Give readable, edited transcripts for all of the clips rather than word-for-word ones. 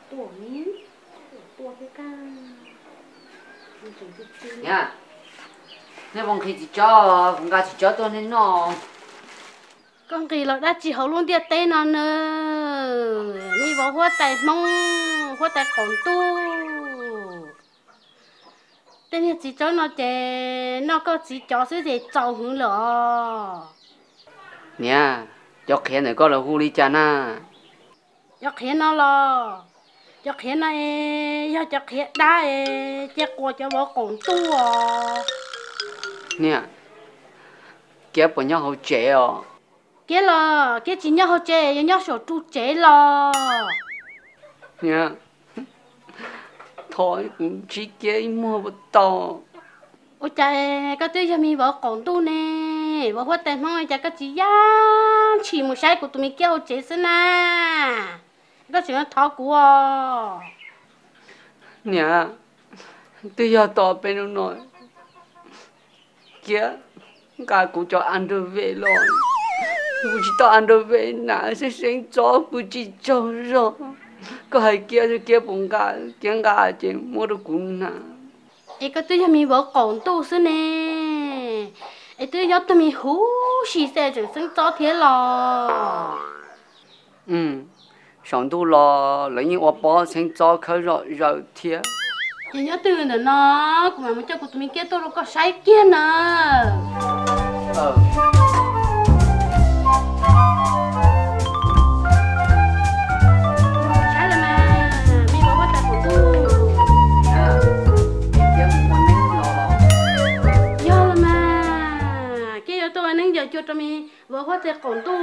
多年，多cái ca. 呀，你忘记一招，人家一招多年咯。 con kỳ là đã chỉ hậu luôn tiệt tên nó nữa, mi bảo hoa tài mông, hoa tài còn tu, tên này chỉ cho nó chè, nó có chỉ cho cái gì trâu hưởng lọ. Nè, cho khen này có là hu li cha na. Cho khen nó lo, cho khen này, cho khen đá, chắc qua cho bảo còn tu à. Nè, kia bọn nhau hậu trẻ à. Kia là kia chỉ nhau hậu trẻ, nhau sổ tu trẻ lo. Nè, thôi chỉ kia mua một tàu. Ôi trời, cái thứ cho mình bảo còn tu nè, bảo hoa tiền mong cho cái chị dám chỉ một sai của tụi mình kêu chế xin à, cái chuyện tháo của. Nè, tôi giờ tao bên nó nói, kia, cái cũng cho ăn được về rồi, cũng chỉ tao ăn được về nãy sẽ sinh cho cũng chỉ cho rồi, cái hay kia bông kia chỉ mua được cũng nè. Ê cái thứ cho mình bảo còn tu xin nè, ê thứ cho tụi mình hú xì xe chẳng sinh cho thế lo. Sáng tu lo lấy những ô bao sinh cho khơi rồi thiệt. Chị nhớ từ nữa nó, cũng mà cho của tụi mình kia tôi nó có sai kia nè. Cho tụi mình vừa hóa thể còn tu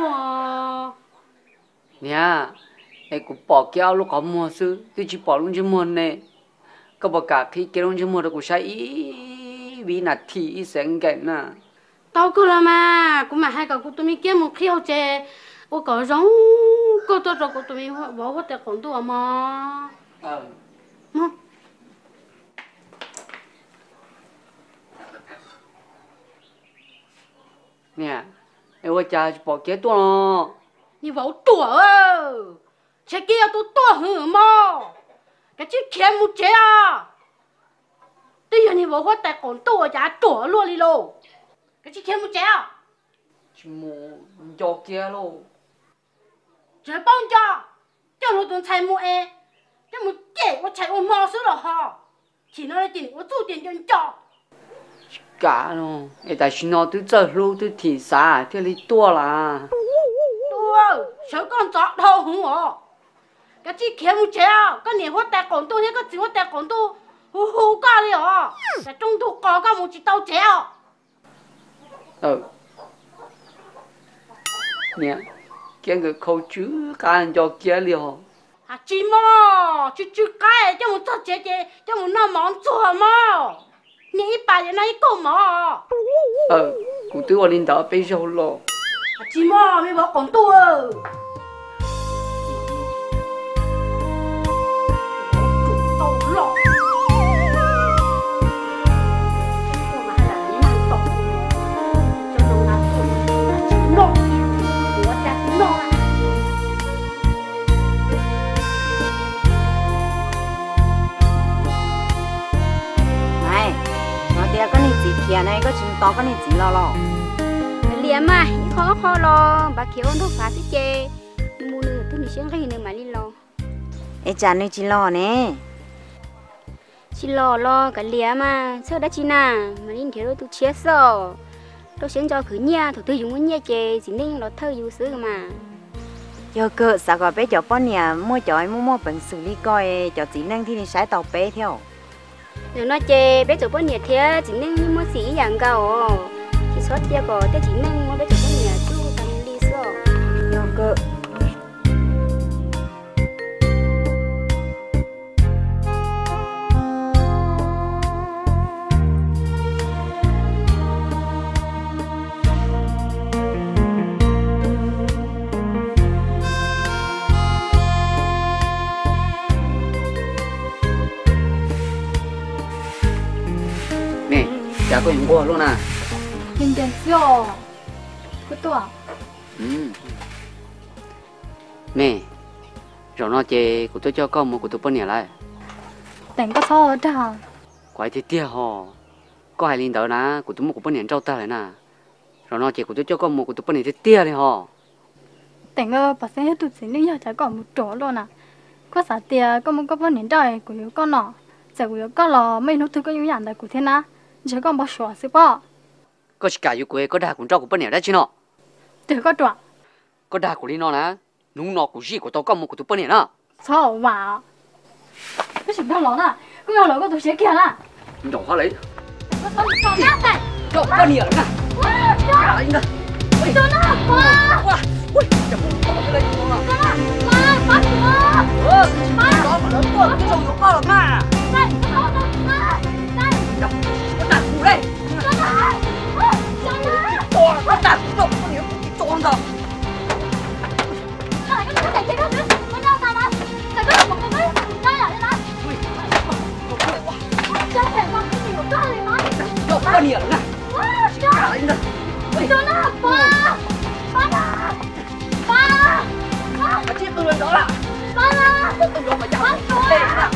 nè, em cũng bỏ kéo lúc có mua sư, tôi chỉ bỏ luôn chứ mua này, có bỏ cả khi kéo luôn chứ mua được cũng sai vì là thị sáng cái nè. Tao cứ là mà, cũng mà hai cậu của tụi mình kiếm một khi họ chè, ô cậu giống, cô tôi rồi của tụi mình bỏ hóa thể còn tu mà. Nè, em ơi cha bỏ kế tua nó. Như vậy tua ơ, chế kia tôi tua hử mà, cái chiếc kia một chế à, bây giờ như vậy hóa tài còn tua chả tua luôn đi lô, cái chiếc kia một chế à, chỉ mua cho kia luôn, chế bao cho nó tuần chạy mua e, cho một chế我chạy我毛死了哈，chỉ nói là tiền我做tiền cho. cả luôn, em tại sao nó tôi chơi luôn tôi thì xa, thế lấy tua là. Tua, sợ con chó đâu không hả? Cái chiếc kia một chế à, cái này hóa tài còn tua thế cái gì hóa tài còn tua, hú cả đi hả? Cái trong thu có cái một chỉ tao chế à? Nè, cái người khâu chứ cả anh cho kia liền. À chỉ mà, chứ cái cho một tao chế, cho một nó món chua mà. Nè ít bài này có mà. Cũng tôi vào lên đó bây giờ lo. À chỉ mà, mới bảo còn tua. kia này có chuyện to cái này chỉ lo liền mà khó lo bà kiểu nó phá thế chê mua nữa thứ mình xem cái gì nữa mà đi lo ê cha này chỉ lo nè chỉ lo cái liền mà sao đã chỉ na mà đi kiểu tôi chết rồi tôi xem cho khử nha tôi dùng cái nha chê chỉ nên nó thơ dù sữa mà giờ cơ sao có bé cho bọn nhà mua chọi mua bệnh xử lý coi cho chỉ năng thì sai tàu bé theo nếu nó chê bé chỗ bọn nhà thế chỉ nên mua xí dạng cầu chỉ sót kia có thế chỉ nên mua bé chỗ bọn nhà chú tao đi sao giờ cơ chả có những bò luôn à nhìn đẹp rồi cái tuổi nè rồi nó chê của tôi cho con một của tôi bận lại Tỉnh có sao ở trà. quái thế tia họ có hai linh đó nè của tôi một của bận trâu ta lại nè rồi nó chê của tôi cho con một của tôi bận thế tia này họ Tỉnh bà sẽ hết tụt xin đi giờ trái còn một chỗ luôn à. Có xả tiền có một cái vấn đề trời của yếu con nọ. Giờ của yếu con là mấy nó thứ có yếu dạng tại của thiên á. Trái còn bao sủa xí bỏ. có chỉ cả yêu quê có đà cũng cho của bận đã chứ nó Từ có trọ. có đà của linh nó nè nung nó của gì của tao con một của tôi bận nè Sao mà. Cái chuyện đó lớn à. Cứ nhỏ lớn có tổ chức kia nè. nhỏ hoa lấy Có sao còn nát này. cho bận nè nè cả anh nè Cho nó quá. ui chả muốn có cái này không à Bắt nữa. đó mà lớn quá cái dòng nó con là ma Này, có sao mà. Này. có đà của đây Cho nó. có đà của đâu có nhiều cái tròn đâu Này, cái này cái đó nữa. Có nhau sao mà. Này, có một cái đây là đây. Chơi thể con cái gì của con này mà. cho bận nè nè cả anh nè Cho nó ba. Ba. Ba. mà chết tôi lên đó là Ba. tôi vô mà dạo đây nè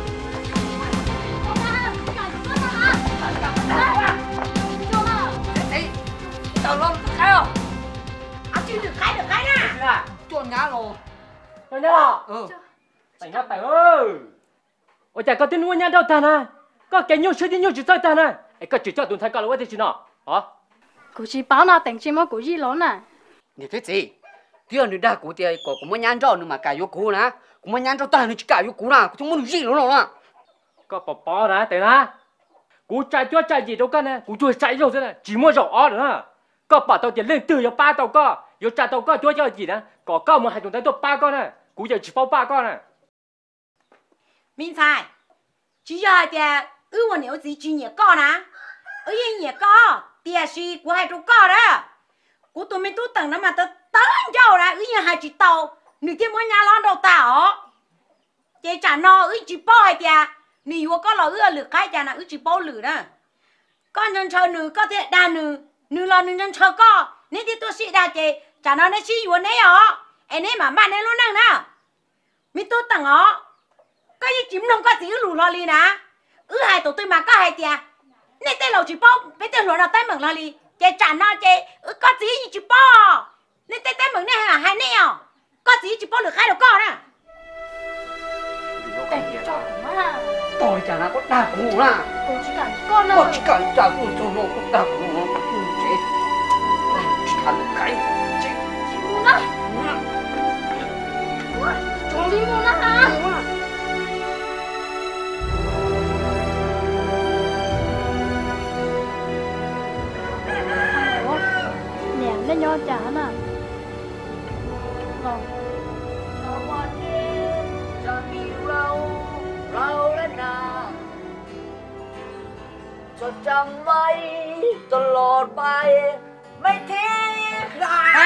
đấy tao lo được cái không À chứ được cái nè. là chôn ngã rồi Rồi nhá. Tại nhá tại ơi. Ôi chả có tin nuôi nhá đâu ta nè. Có cái nhiều chuyện nhiều chuyện ta nè. Ấy có chuyện cho tụi thay cả là vậy chứ nào. Hả? Cô chỉ bảo nào tỉnh chỉ mà cô chỉ lớn nè. nè thế gì tiếc nữa đã của tiếc của muốn nhăn rau nữa mà cả vô cú nè của muốn nhăn rau ta nữa chỉ cả vô cú nè không muốn gì nữa nè Có bỏ nè, tại nè. Cú chạy gì đâu cả nè. Cú chui chạy rồi thế này, chỉ mua rau ó nữa. Có bỏ tàu tiền lên từ yo ba tàu có. Yo trả tàu có chui cho gì nè. Có cao mà hai chúng ta tôi ba con nè. Cú giờ chỉ bao ba con nè. Minh Sai, chỉ giờ thì ư một nếu gì chỉ nhẹ con à, ư yên nhẹ con, tiền gì của hai chú con đó, của tụi mình tu tầng đó mà tao tấn châu ra, ư yên hai chỉ tàu, nửa kia mỗi nhà lon đầu tàu, chị trả no ư chỉ bao hai tiền, nửa có là ư lửa cái chả là ư chỉ bao lửa đó, con nhân chờ nửa có thể đa nửa là nửa nhân chờ con, nếu thì tôi sĩ đa chị, trả nó chỉ vừa nấy họ, em ấy mà bạn ấy luôn năng nào, mình tu tầng họ. Cái gì chim không có gì lù lo li nè, hai tụi tôi mà có hai tiền, nên tên lầu chỉ bao, cái tên lùa nào tên mừng lo li, chị trả nó chị, có gì chỉ bao, nên tên mừng này là hai nèo, có gì chỉ bao được hai đầu con nè. Tỉnh cho mà. tôi chả là có đà của nè Cô chỉ cần con có nào. chỉ cả đà của nó có đà của nó chết chỉ cả cái chết Muốn á. Chỉ muốn á hả? Nè, lên nhau trả nè. Rồi. cho chẳng mây cho lọt bay mấy thế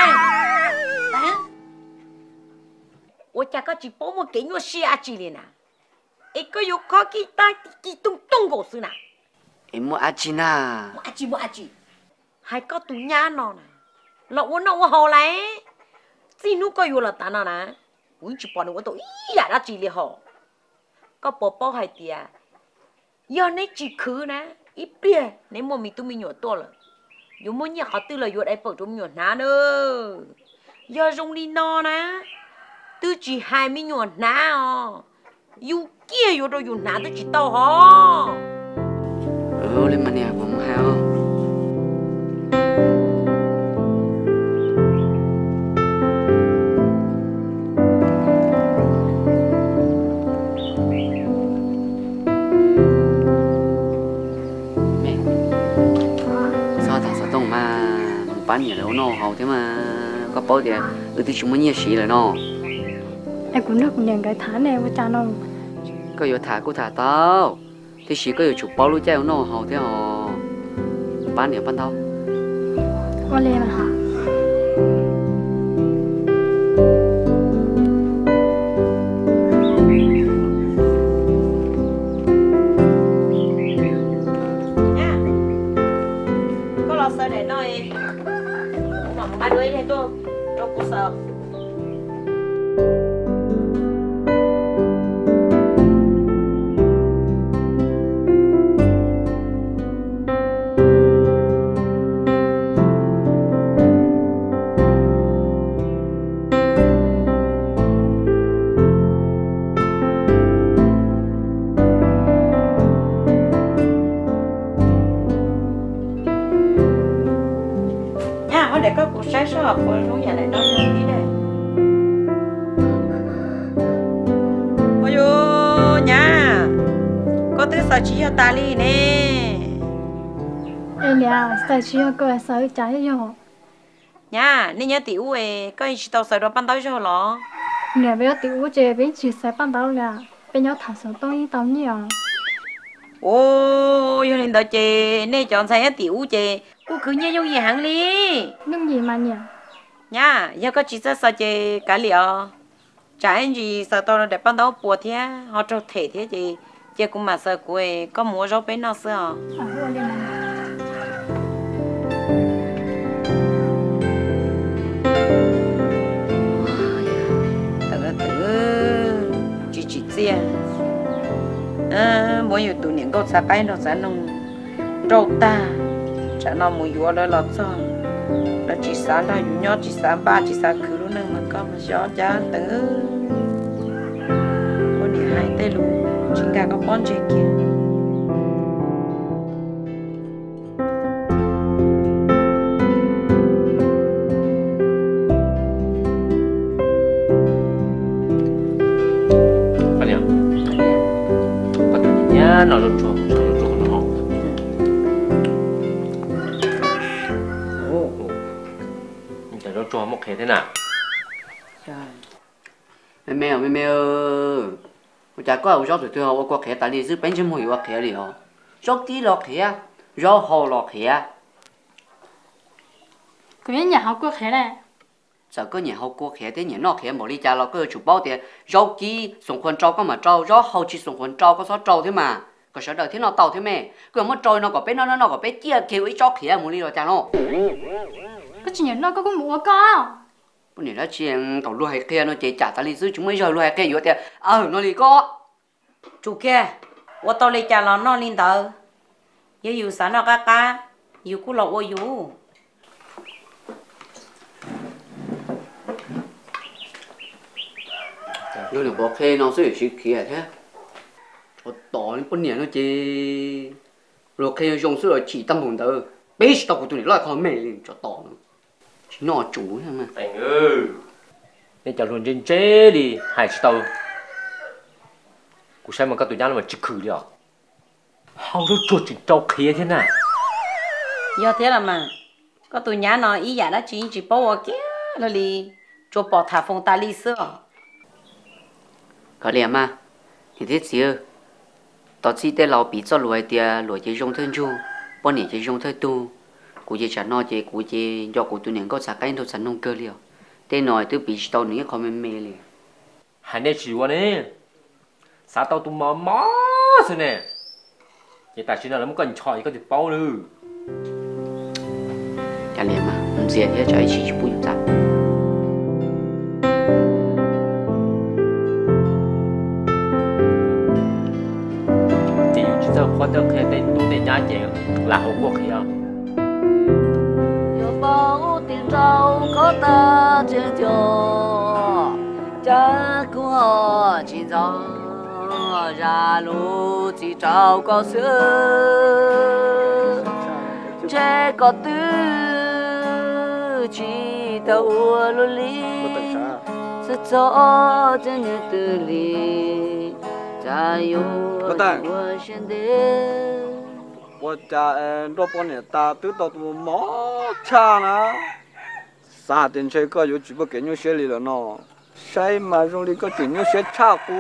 Ôi cha có chỉ bao một cái nhua xe chỉ liền à, ấy có yêu có cái ta cái tung tung cổ sư nè, em mua achina mua chỉ, hai có tụi nhà nó nè, nó hồ lại, gì nu có yêu là ta nó nè, ui chỉ bỏ nó tôi ý à đã chỉ liền hồ, có bao hai tiền, giờ này chỉ khứ nè, ít bia, nếu mà mình tụi mình nhỏ to rồi, dù muốn nhà họ tư là dù đại phật trong nhỏ ná nữa, giờ dùng đi no nè. Tôi chỉ 20 nhỏ ná dù kia dù đâu dù ná tôi chỉ tao hò lên mà nè cũng hao mẹ sao thằng sao tông mà bán nhà đâu nó hậu thế mà có bao tiền thì chúng mình nhiều xí rồi nó Em cũng được nhận cái tháng này với cha nó. có yêu thả cô thả tao thì chỉ có yêu chụp bao lúa chay nó hậu thế họ bán nhiều bán tao Con lên mà hả? có lo sợ để nói mà ba đứa này tôi đâu có sợ học của lúc nhà này nó không đi đây. Ôi yo nhà, có thứ sao chỉ cho ta đi nè. Ê nè, sao chỉ có cái sao trái rồi. Nhà, nên nhớ tiểu ấy, có chỉ tao sợ đó ban đầu cho nó. Nè bây giờ tiểu chế bên chỉ sai ban đầu là bên nhau thả số tông tao nhiều. Ôi, yo nên đó chị, nên chọn sai tiểu chị, cô cứ nhớ dùng gì hẳn đi. Nhưng gì mà nhỉ? Nha, giờ có chỉ sợ chị cái liệu. Trái gì sợ tao để ban đầu buồn thế, họ cho thể thế chị cũng mà sợ cô ấy có mua rau bên nào sợ. À, ôi lên mà. Chị chia mỗi nhiều tụi những con sa bay nó sẽ nông trâu ta chả nó mỗi vừa đó là sao là chỉ sáng đó dù nhớ chỉ sáng ba chỉ sáng cứ lúc nào mà có mà gió cha tử con này hai tay luôn chỉ cả có con chơi kia nó rất chua nó hot. Mình rất chua một cái thế nào? Mẹ ơi,我家过有最好我过去，但你是本身没有我去了，做地落去啊，做好落去啊， Cái nhà học quốc khé này. 这个年后过去的年那去没你家了，个就包的，做地送婚照个嘛照，做好去送婚照个所照的嘛。 có sợ đầu thế nào tàu thế mẹ cứ mất trôi nó có bé nó có bé kia kêu ấy cho khía muốn đi rồi chả nó Cái chuyện nó có mua có. bữa nay nó chuyện tàu lúa hay kia nó chỉ trả ta lý sư chúng mới rồi lúa hay kia vậy nó đi có chú kia tôi tao lấy trả nó lên tờ yêu sáng nó cá yêu cú lẩu yêu nó được bỏ khe nó sẽ bị khía thế tỏ lên bữa nay nó chỉ rồi khe dùng sự chỉ tâm hồn tờ bé tao của tụi này lại khó mẹ lên cho tỏ nó chỉ nó chủ thôi mà Anh ơi, nên chào luôn trên chế đi, hai chị tao. Cú xem mà các tụi nhá mà chỉ khử đi à? Hao rất chuột chỉ trâu khía thế nào? do thế là mà có tụi nhá nó ý giả đã chỉ bảo kia là đi cho bỏ thả phong ta lý sữa có lẽ mà thì thế chứ tao chỉ để lão bị cho lùi chỉ dùng thân chu bọn này chỉ dùng thân tu cụ chỉ trả nó chỉ cụ chỉ do cụ tụi này có trả cái đâu trả nông cơ liao tên nói tôi bị tao này khó mê liền Hai này chỉ qua nè, sao tao tụi mò thế nè? Vậy tại sao nó muốn cần chọi có thể bao nữa? chả lẽ mà không dễ thế cho chị chỉ bùi ra có được cái tên tu để nhá chị là hậu quốc khí không? Yêu bao tiền rau có ta trên chỗ cha của chị gió ra lũ chỉ trao có sữa trẻ có tư chỉ tàu lũ lý sự cho trên như từ lý cha yêu của sen đê 我家多半年大都到都毛差呢，3点车个有几部给你学里了呢，谁嘛容易个给你学差过。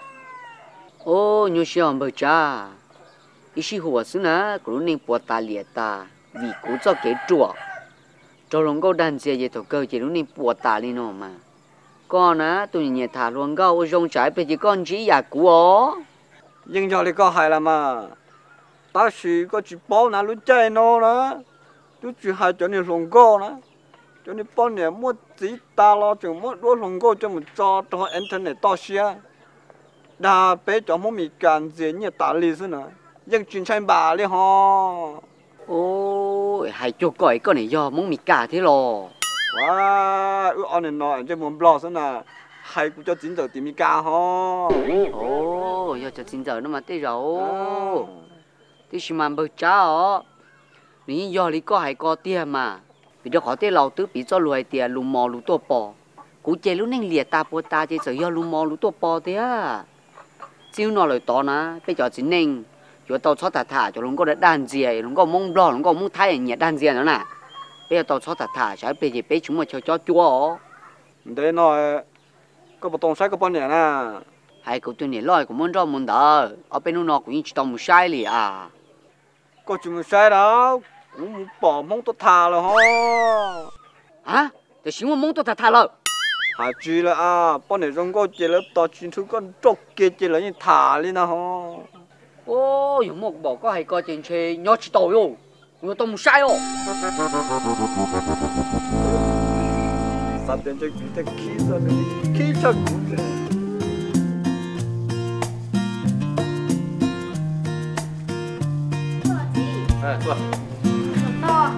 ô nhiều xe bờ cha ý sĩ hồ xứ nè cũng nên bỏ ta liệt ta vì cố cho cái chùa cho lòng câu đàn xe về thổ cơ chỉ nên bỏ ta lên nó mà con á tụi nhẹ thả luôn câu rong trái bây giờ con chỉ giả của nhưng cho đi có hay là mà ta chỉ có chỉ bao nào lúc chơi nó đó tôi chỉ hay cho nên lòng câu đó cho nên bao nhiêu mua chỉ ta lo chừng mua đôi lòng câu cho mình cho internet to xe đã bé cho mỗi mình cần gì như ta lý thế nào nhưng chuyện chơi bà đi ha ô hay cho coi con này do muốn mì cả thế lo wow anh này nói cho muốn lo thế nào hay cũng cho chính giờ tìm mì cả ha ô giờ cho chính giờ nó mà tới rồi thì chỉ mà bờ cha ó lý do lý có hay có tiền mà vì đó họ tới lâu tứ bị cho lùi tiền lù mò lù tua bò cú chơi lúc nên liệt ta bò ta chơi giờ do lù mò lù tua bò thế à chiếu nó lời to nè bây giờ chỉ nên giờ tàu chó thả cho nó có đàn gì nó có mông đỏ nó có mông thái nhẹ đàn gì nữa nè bây giờ tàu chó thả sẽ bây giờ bé chúng mà cho chúa để nói có một tông sai có bao nhiêu nè hay cậu tôi nhớ lời của muốn cho muốn đỡ ở bên nó cũng chỉ tông một sai liền à có chuyện một sai đó cũng muốn bỏ mông tôi thả rồi hả để xin mông tôi thả rồi hả chứ là à bao nhiêu trong có chơi lớp tao chuyên thu con trọc kia chơi là như thả lên nè ô yung một bỏ có hay có chuyện chơi nhớ chỉ tàu yo người tông một sai yo sao tiền chơi cái khí ra cái khí chắc cũng Tua. To.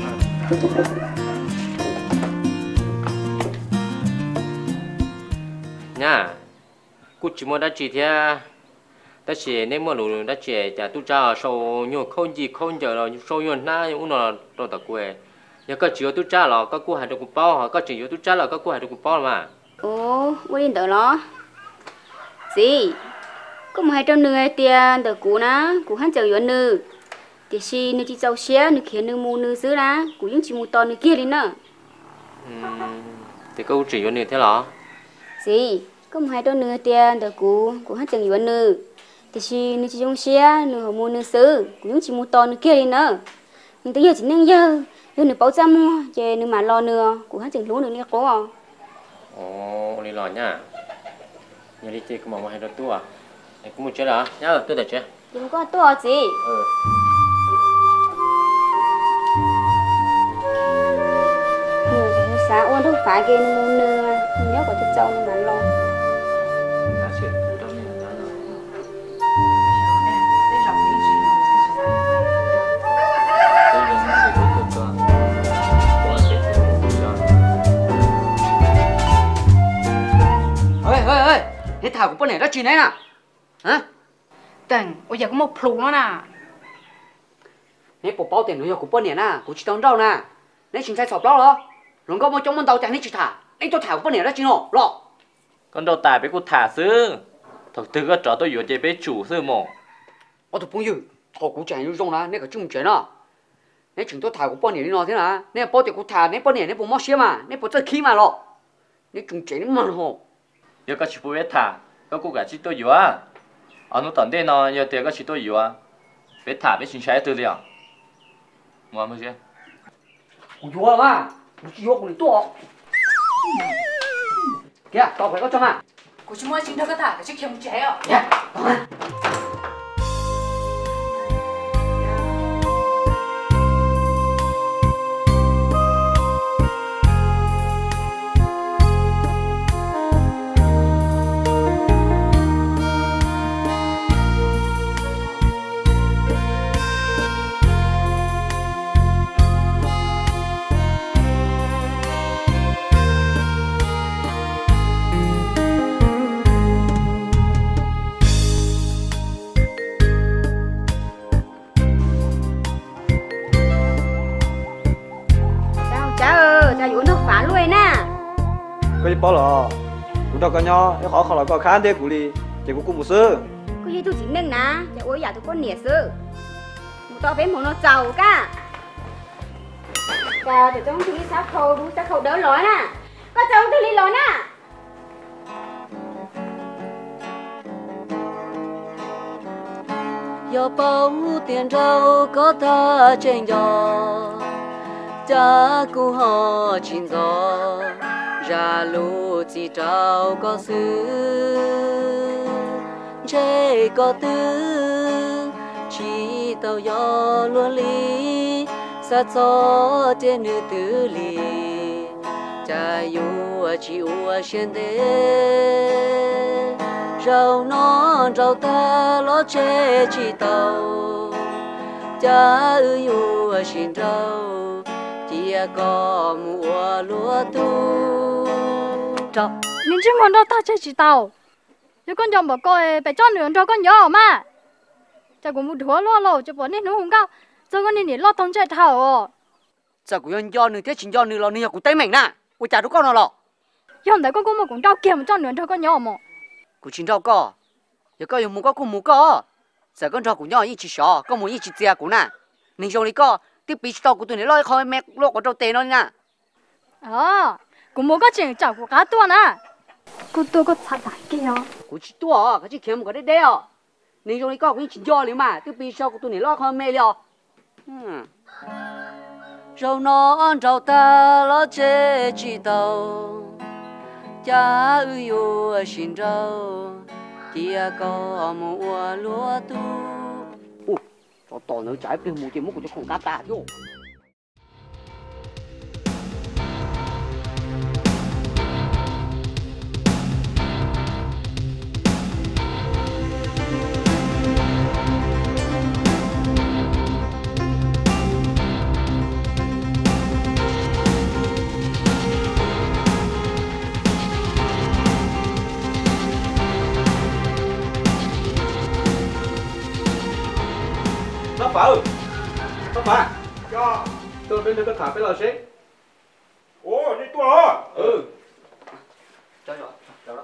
Nha, cú chỉ muốn đã chỉ thế, đã chỉ nên mua lúa đã chỉ trả tu cha sâu nhiều không giờ rồi sâu nhiều na những nó rồi tập quê, giờ có chỉ tu cha là có cú hai đôi cú bao, hoặc có chỉ tu cha là có cú hai đôi cú bao mà. Ồ, quên điện tử nó. Gì? Có một hai trăm nửa tiền từ cú ná, cú hắn chờ yếu nửa. Thì si nửa chỉ giàu xe, nửa kia nửa mù nửa xứ lá, cú những chỉ mù to nửa kia đi nữa. Thì câu chỉ yếu nửa thế là? Gì? Có một hai trăm nửa tiền từ cú hắn chờ yếu nửa. Thì si nửa chỉ giàu xe, nửa hồ mù nửa xứ, cú những chỉ mù to nửa kia đi nữa. Nhưng tới giờ chỉ nên giờ nửa bao trăm mua, chơi nửa mà lo nửa, cú hắn chờ lúa nửa nè cố à. Ồ, đi lo nha. Nhà đi chơi có một hai đôi tua à? Em cũng muốn chơi là nhá, tôi để chơi. Đừng có to gì. Xã ôn không phải cái môn nữa, nhớ có chút trâu mà lo. ơi, thế thảo của bọn này đã chuyện này nè, hả? Tần, bây giờ có một phù nó nè. Nếu bộ bao tiền của bọn này nè, của chị tao đâu nè, nếu chính sai sọp đó rồi, rồi có một trong môn tàu chẳng đi chị thả, anh tôi thảo của bọn này đã chuyện rồi, lo. Con đâu tài với cô thả sư, thật tư có trò tôi vừa chơi với chủ sư mồ. Tôi không như, họ cũng chẳng như rong nè, nếu cả chung chuyện nè. Nếu chúng tôi thảo của bọn này đi nói thế nào, nếu bao tiền của thả, nếu bọn này nếu bộ mót xe mà, nếu bộ chơi khí mà lo, nếu chung chuyện nó mà hồ. Giờ có chỉ biết thả, có cô cả chỉ tôi vừa à. Anh nó tận đây nó giờ tiền có chỉ tôi vừa à. Biết thả biết chính xác từ liệu. Mua mua chưa? Vừa mà, chỉ vừa của tôi. Kìa, tao phải có cho mà. Cô chú mua chính thức cái thả cái chiếc kiếm chế ạ. Dạ, tao mà. cái bao lò cũng đâu có nhau cái khó là có khán thế của đi chỉ cũng một sư Có gì tôi chỉ nên nà, chả ôi giả tôi có nẻ sư. Một tao bé một nó giàu cả. Chào để trong thứ sao khâu đỡ lói nè. Có trong thứ lý lói nè. Giờ bao tiền trâu có ta trên gió, cha cu họ chín gió, ra lũ chỉ trâu có xứ, chế có tư, chỉ tàu gió luôn lý, sát gió trên nữ tử lý, cha yêu chỉ ua xuyên thế. Rau non rau ta lo che chỉ tàu cha yêu xin rau chia có mùa lúa tu trời nên chỉ muốn đâu ta che chỉ tàu nếu con chồng bảo coi phải cho nửa cho con nhỏ mà cha cũng muốn đuổi lo lo cho bọn nên nó không cao cho con nên để lo tông che thảo giờ của nhân do nữa thế chính do nữa là nữa của tay mình nè của cha đứa con nào lọ giờ tại con cũng mà cũng trao kia mà cho nửa thôi con nhỏ mà của chính đâu có giờ có dùng một có cùng một có giờ con trò của nhau như chỉ sợ có muốn như chỉ tia của nè nên trong này có tiếp bị tao của tụi này lôi khỏi mẹ lô của trâu tê nó nè cũng muốn có chuyện chảo của cá tua nè cô tôi có thật đại kia của chỉ tua cái chỉ kiếm một cái đấy à nên trong này có cũng chỉ do liền mà tiếp bị sau của tụi này lôi khỏi mẹ liao rau non rau ta lo chế chỉ tàu cha ơi yo xin rau chia có mua lúa tu cho tao nó trái bên mua tiền mua của cho con cá ta chứ Pháp à? Cho. Tôi bên đây có thả cái lò xếp. Ồ, đi tua hả? Ừ. Cho đó.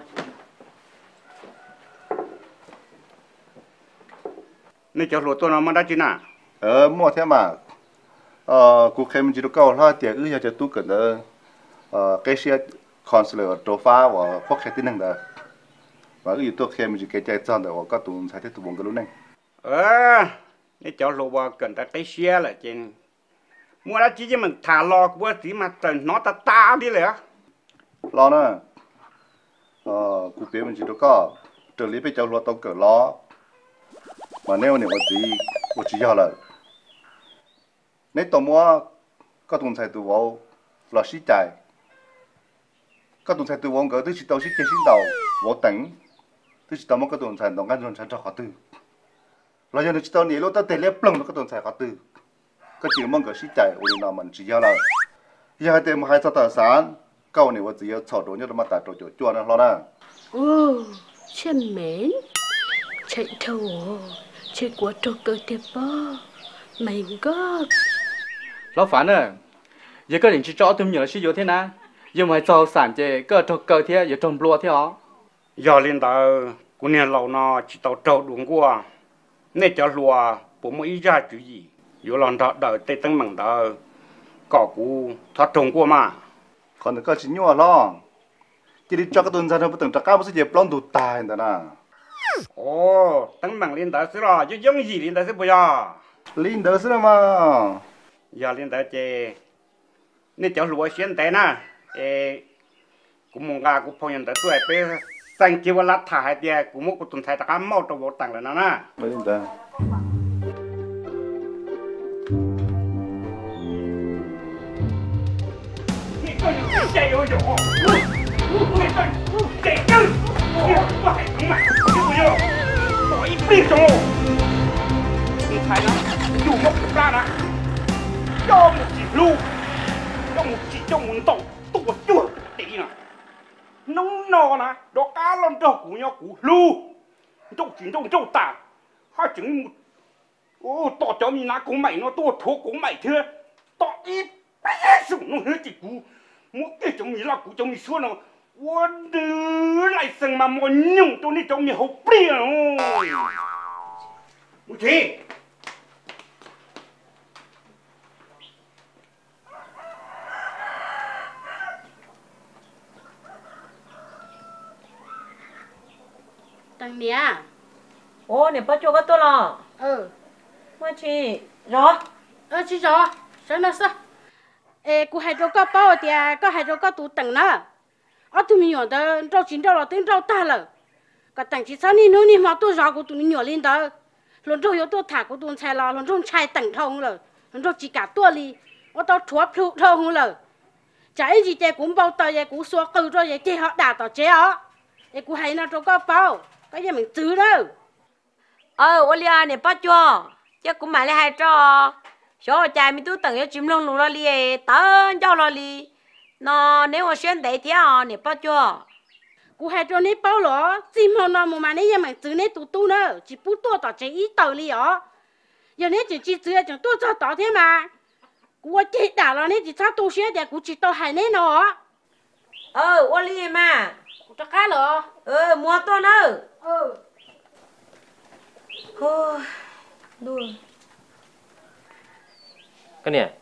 Nên cho lúa tua nó mà đã chín à? Mua thế mà. Cụ khen chỉ được câu lo tiền ư cho tu cần đó. Cái xe consular trổ phá và khoác khai tin năng đó. Và ư tôi khen chỉ cái chạy chọn đó có tụi sai thế tụi bọn cái lúc này. Nên cho lúa cần ta cái xe là trên. Mua đã chỉ cho mình thả lò của tí mà tần nó ta đi lẽ. Lo nữa. Cụ biết mình chỉ được có trợ lý bây giờ lúa tao cỡ lo. Mà nếu này có chỉ cho là nếu tao mua có tụi sai tụi vào là xí chạy. Có tụi sai tụi vào cái thứ chỉ tao xí cái xí đầu vào tỉnh. Thứ chỉ tao mua có tụi sai đồng gan cho họ tư. Là giờ nó chỉ tao nhớ lúc tao tê lép plong nó có tụi sai họ tư. Có chỉ mong cái xí chạy ôi nào mình chỉ cho là giờ hai tên hai sao tài sản câu này có chỉ có chọn đồ nhất là mà tài đồ chua nó lo đó. Chân mến chạy thầu chạy của trâu cơ tiệp bó mày có lão phán à giờ có định chỉ cho tôi nhớ sử dụng thế nào giờ mà cho sản chế có trâu cơ thế giờ trồng lúa thế hả Giờ lên đó của nhà lâu nó chỉ tao trâu đúng qua nên cho lúa bố mới ra chữ gì giờ lần đó đợi tây tăng mảng đó cỏ cũ thoát trồng qua mà Còn có chỉ nhỏ lo chỉ đi cho cái tuần ra nó từng chắc cao bớt dẹp lon tụt tài nữa nè. Ồ, tăng mảng lên đó xí rồi, chứ giống gì lên đó xí bây giờ Linh đó xí mà. Giờ lên đó chè nên cho lúa xuyên té nè cũng muốn gà cũng phong nhận tới tuổi bé sang chiều lát thả hai tia cũng muốn của tuần thái ta mau trong bộ tặng rồi nè Linh đó. chạy ơi rồi chạy chứ phải không mà chứ bây giờ bỏ ít biết rồi không phải lắm dù một ra nè cho một chỉ lưu cho một chỉ cho muốn tổ tổ chúa tí nè nóng nò nè đó cá lon trâu của nhau của lưu trâu chín trâu tả hai chứng một tỏ cho mình là của mày nó to thuốc của mày thưa tỏ ít sủng nó hết chỉ cú một cái trong mình là của trong mình xua nó我的来生嘛，我弄到你种你好变哦。母亲， Tăng mía. Ồ, nè bắt cho cái tôi là. Mà chị, rõ. Chị rõ. Sao nó sao? Cô hai chỗ có bao thì có hai chỗ có tủ tầng nữa. Tụi mình nhỏ đó rau chín rau là tiếng rau ta là cái tầng chỉ sao nín nín mà tôi rau của tụi mình nhỏ lên đó lần rau yếu tôi thả của tụi xài là lần rau chai tầng thông rồi lần rau chỉ cả tua li tao chúa phu thông rồi trái gì thế cũng bao tao vậy cũng xóa cừ rồi vậy thế họ đào tao chế họ vậy cũng hay nó cho có bao cái gì mình chứ đâu Olia nè bắt cho chứ cũng买了还着小家咪都等要金龙路了哩等叫了哩nó nếu mà xuyên đấy thì nè bao cho cô hai cho nếp bao lỏ chim hòn nó mà nếp mà chữ nếp tụ nữa chỉ bút tua tao chỉ ít tàu li giờ nếp chỉ chữ chẳng tua cho tao thế mà của chị đã là nên chỉ sao tôi xe để của chị tôi hay nên nó ô li mà của cho cá lợ mua to nữa thôi đuôi cái này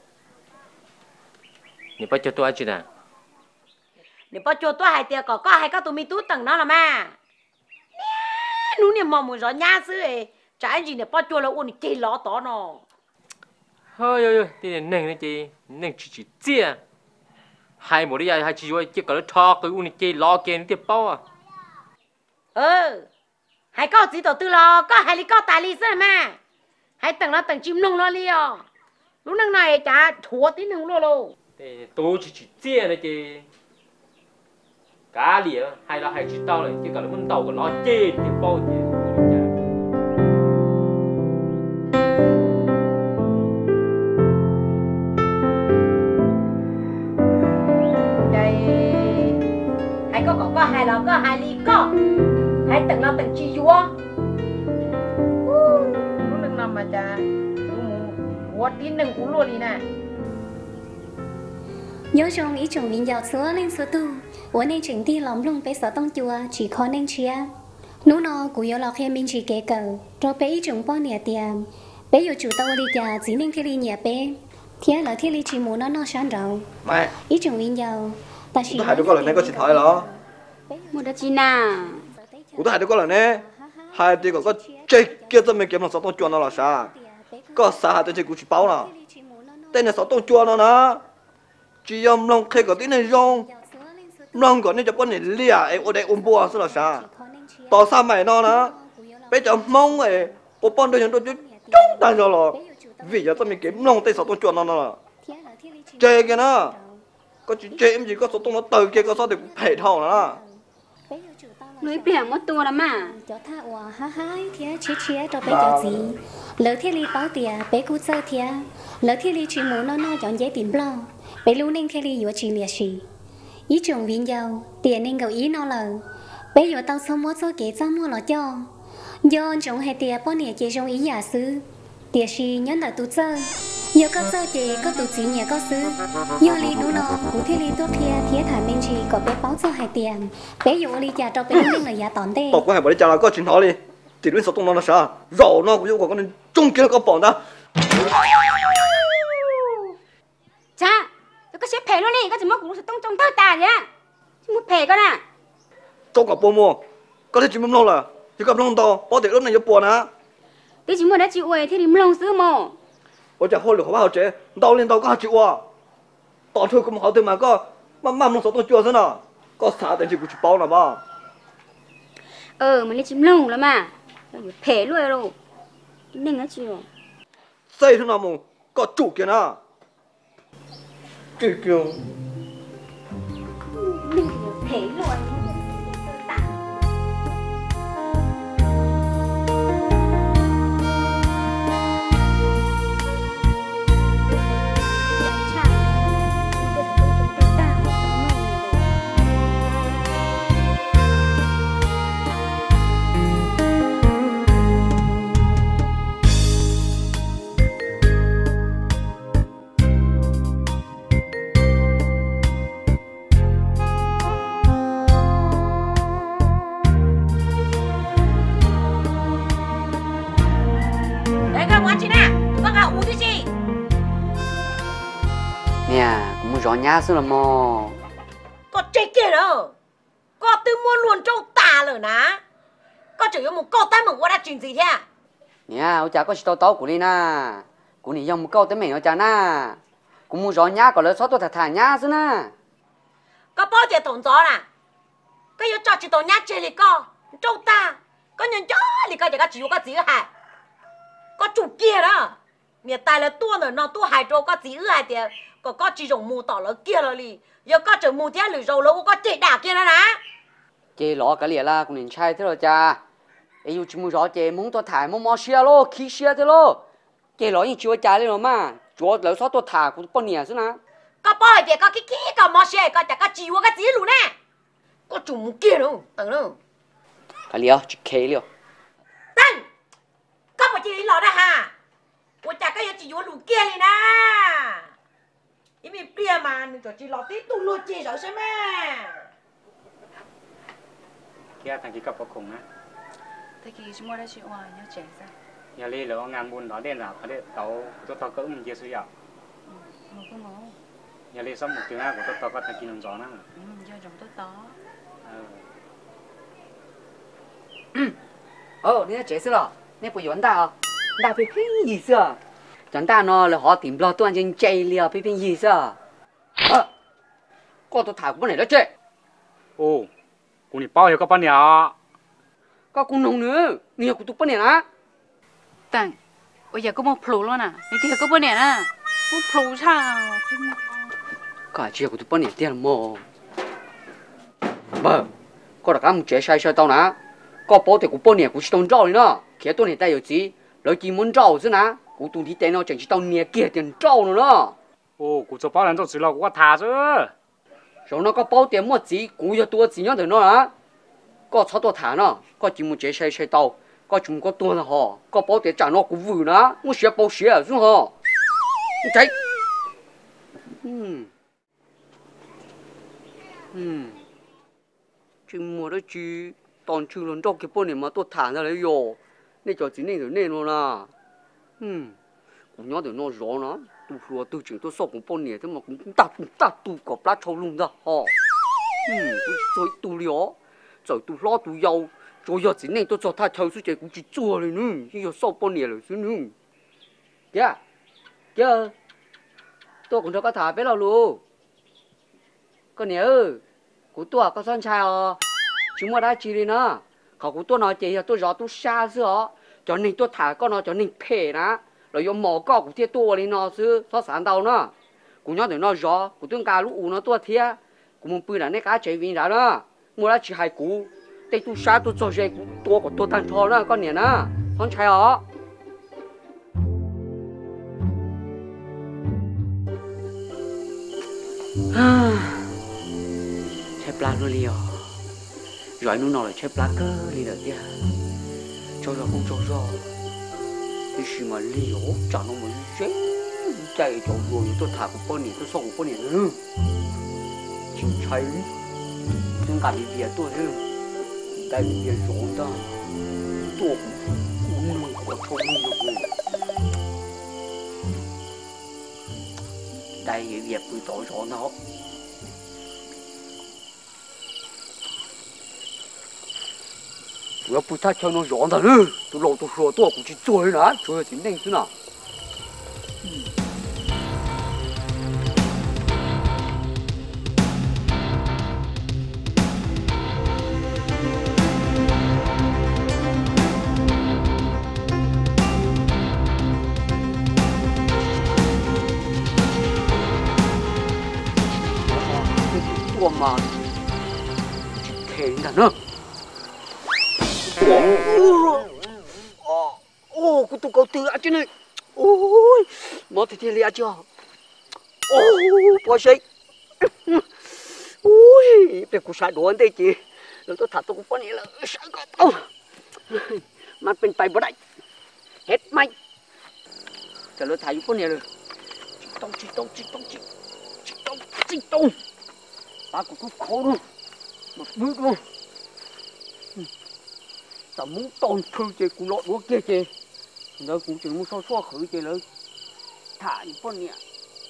你把脚多下去的， nếu bao cho tôi hai tiền có hai cái tụi mình tú tầng nó là mà nú niệm mong muốn rõ nhá xứ ấy trái gì nếu bao cho là uống cái lọ to nó ôi ôi ôi, thì nâng này chị, nâng chỉ chia, hai một đứa hai chỉ chỉ có thọ cái uống cái lọ kia nó tiếp bao à, hai có gì tổ tư lo có hai lý có tài lý xứ mà hai tầng nó tầng chim nông lo li à lúc nâng này chả thua tí nông lo luôn thì tôi chỉ chia này chị. Cá lìa hay là hay chỉ tao này chứ cả là muốn tàu của nó chê thì bao nhiêu đây hay có hai là có hai ly có hai tầng là tầng chi vua lúc nâng năm mà cha mua tí nâng cũng luôn đi nè nhớ trong ý chồng mình giàu số lên số tu我那整地lòng lông bé sợ tông chùa chỉ khó nên chia nú nó cũng有老黑mình chỉ kế cờ rồi bé ý chồng bao nhiêu tiền bé yêu chủ tao đi nhà chỉ nên thế đi nhà bé thế là thế đi chỉ muốn nó sáng rồi mẹ ý chồng mình giàu ta chỉ hai đứa con lần này có chỉ thoại đó một đứa chi nào cũng hai đứa con lần này hai đứa có chơi kia cho mình kiếm làm sao tông chua nó là sao có sao hai đứa chơi cũng chỉ bao nào tên là sao tông chua nó nè chỉ yếm lòng khi có tí này rong lòng có nên cho con này lia em ở đây bùa sao là sao tao sao mày nó nè bây giờ mong ấy ô bọn đôi chúng chúng ta rồi vì giờ tao mình kiếm lòng tay sao tông chua nó nè chơi kia nè có chuyện chơi em gì có số tông nó từ kia có số thì phải thòng nữa núi biển mất tua lắm mà cho tha ủa ha hai thế chia cho bé cho gì lỡ thế li báo tiền bé cũng chơi thế lỡ thế li chỉ muốn nó chọn giấy tiền blo bé luôn nên thế li vừa chỉ liệt sĩ ý chồng viên giàu tiền nên gầu ý nó là bé vừa tao số mót số kế cho mua nó cho do chồng hay tiền bao nhiêu chế trong ý giả sư tiền sĩ nhớ là tụ chơi giờ có chơi chế có tụ chỉ nhà có sư giờ li đủ nó cũng thế li tốt thế thả bên chị có bé báo cho hai tiền bé vừa li trả cho bé nên là giá tòn đây tao có hay bảo đi trả lại có chuyện hỏi đi thì đến số tông nó là sao rồi nó cũng yêu cầu con nên chung kia có bọn ta cha có xếp phê luôn đi có chỉ mất cũng sẽ tông trong thơ tà vậy chứ mất phê con à tôi có bố mua có thể chỉ muốn là chỉ gặp lòng to có thể lúc này cho buồn á tí chỉ muốn đã chịu uể thì đi lòng xứ mồ ôi chả hôi được không bao chế tao lên tao có chịu à tao thôi cũng hảo thôi mà có mà lòng số tôi chưa thế nào có xả tiền chỉ cũng chỉ bao nào ba mình lấy chim lông lắm mà phê luôn rồi nên nó chịu xây thế nào mà có chủ kia nè kiểu phê luôn rõ nhá xưa là mò có chết kia đâu có tư muốn luôn trong tà rồi ná có chỉ có một câu tay mà đã chuyện gì thế nè ông cha có chỉ tao của đi na của đi dùng một câu tới mình ông cha na cũng muốn rõ nhá có lỡ sót tôi thà nhá xưa na có bao giờ tổng gió nè cái yêu cho chỉ tao nhá chơi thì trong ta có nhân cho thì có chỉ có chịu có gì hả có chủ kia đó miệt tài là tua rồi nó tua hai trâu có gì hả thì có chỉ dùng mù tỏ là kia rồi đi giờ có chừng mù thế lười rầu lâu có chạy đả kia đó nè chơi lọ cái liền là cũng nên chơi thế rồi cha ấy yêu chỉ muốn rõ chơi muốn tôi thải muốn mò xia lo khí xia thế lo chơi lọ như chưa chơi lên rồi mà chúa lỡ sót tôi thả cũng bao nhiêu xưa na có bao giờ có cái có mò xia có chả có chịu cái gì luôn nè có chủ mù kia đâu tầng đâu cái liền chỉ kề liền tầng có một chuyện lọ đó hả我家个要只有路街里呢， cho chị lọt tí tu luôn chị rồi xem mà kia thằng kia cặp cùng á thế thì chúng ta đã chịu hòa nhớ trẻ ra nhà lý là ngang buôn đó đen là có để tàu tôi tàu cỡ mình chia suy à nó cũng nó nhà lý xong một tiếng á của tôi tàu có thằng kia nằm gió nữa do trong tôi tó nè chế sự rồi nè bùi vấn đạo đạo phải phim gì sợ chúng ta nó là họ tìm lo toàn trên chạy liều phải phim gì sợ có tôi thả cái này đó chế ô cô này bao nhiêu các bạn nhỏ có cùng nông nữa nhiều của tụi bạn nè tặng bây giờ có một phù luôn à cái kia có bao nhiêu nè một phù sao cả chiều của tụi bạn nè tiền mồ bờ có đặc một chế sai sai tao nè có bảo thì của bạn nè của tao trâu nữa kia tôi này tay有gì lấy chỉ muốn trâu chứ nè của tụi đi tay nó chẳng chỉ tao nè kia tiền trâu nữa ô của cho bao lần tôi chỉ là của thả chứ rồi nó có bảo tiền một gì của cho tôi chỉ nhớ được nó hả có sáu tôi thả nó có chỉ một chế sai sai tao có chúng có tôi là họ có bảo tiền trả nó cũng vừa nữa muốn xé bao xé à xuống họ chạy chỉ mua đó chứ toàn chưa lần đầu cái bao này mà tôi thả ra đấy rồi nên cho chính nên rồi nên luôn à cũng nhớ được nó rõ nó tôi vừa tôi chỉnh tôi sọc một bao này thế mà cũng tạt tôi có plát trâu luôn ra họ rồi tôi lió rồi tôi lo tôi giàu rồi giờ chính nên tôi cho thay thầu số tiền cũng chỉ chua rồi nữa giờ sọc bao này rồi nữa kia tôi cũng cho cái thả bé nào luôn con nhớ của tôi có son trai à chúng mà đã chỉ đi nữa họ của tôi nói chỉ là tôi rõ tôi xa xưa cho nên tôi thả con nó cho nên phê nè rồi dùng mỏ cọ của thiết tôi đi nó xứ nó sáng đầu nữa cũng nhớ được nó rõ của tôi cá lũ nó tôi thiết cũng muốn bơi là cái cá chế viên ra nữa mua ra chỉ hai cú đây tôi xa tôi cho dây tôi của tôi tăng thò nữa con nhỉ nè son trai à chế plá luôn liều rồi nó nói là chế plá cơ đi được kia cho ra không cho ra thì khi mà liều chẳng nó mới chế chạy cho rồi tôi thả một con này tôi xong một con này nữa chịu cháy chúng cả bị việc tôi chứ tại vì việc rồi ta tôi cũng có thông minh được đây cái việc tôi tối rõ nó tôi不太听那样的了，都老多说多过去做人了，做人真是呢。我嘛，去听的呢。của tôi cầu từ chứ này ôi mất thì liệt chưa ôi gì ôi để cô sai đồ đây chị rồi tôi thả tôi cũng có này là sai có tao mà bên tay bữa đây hết mạnh cho nó thả có này rồi chị tông ta cũng có khó luôn một bước luôn ta muốn tồn thương chị cũng lọt của kia chị nó cũng chỉ muốn xóa xóa khử chịเลยthả những con nhẹ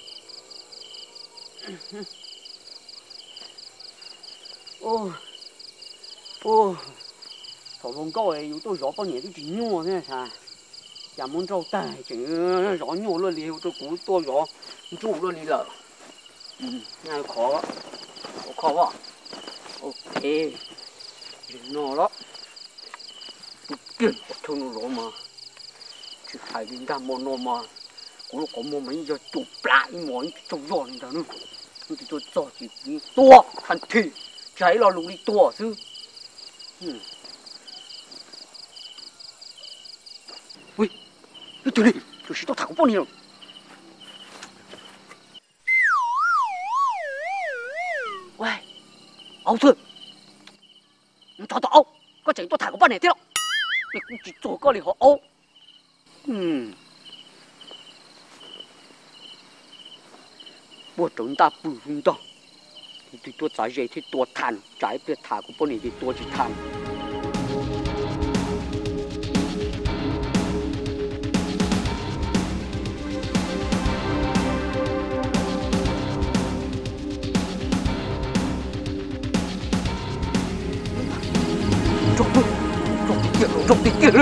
ô thầu lông câu ấy tôi rõ con nhẹ tôi chỉ nhua thế sao chả muốn trâu tài chỉ rõ nhua luôn liều tôi cũng tôi rõ trụ luôn đi lợ ngay khó quá ok nó đó tiền cho nó rõ mà chỉ phải đi ra món nó mà có một mấy giờ chụp lại món trâu giòn ra nữa thì tôi cho chỉ đi to thành thị cháy là lũ đi to chứ ui cái chỗ này tôi sẽ thẳng bao nhiêu喂áo thưa cho tao có chạy tôi thẳng bao nhiêu thế đâu mày cũng chỉ做个里和欧 bố trốn ta bù hung đó thì tôi trái dây thì tôi than trái biết thả của bố này thì tôi chỉ than Rút đi kia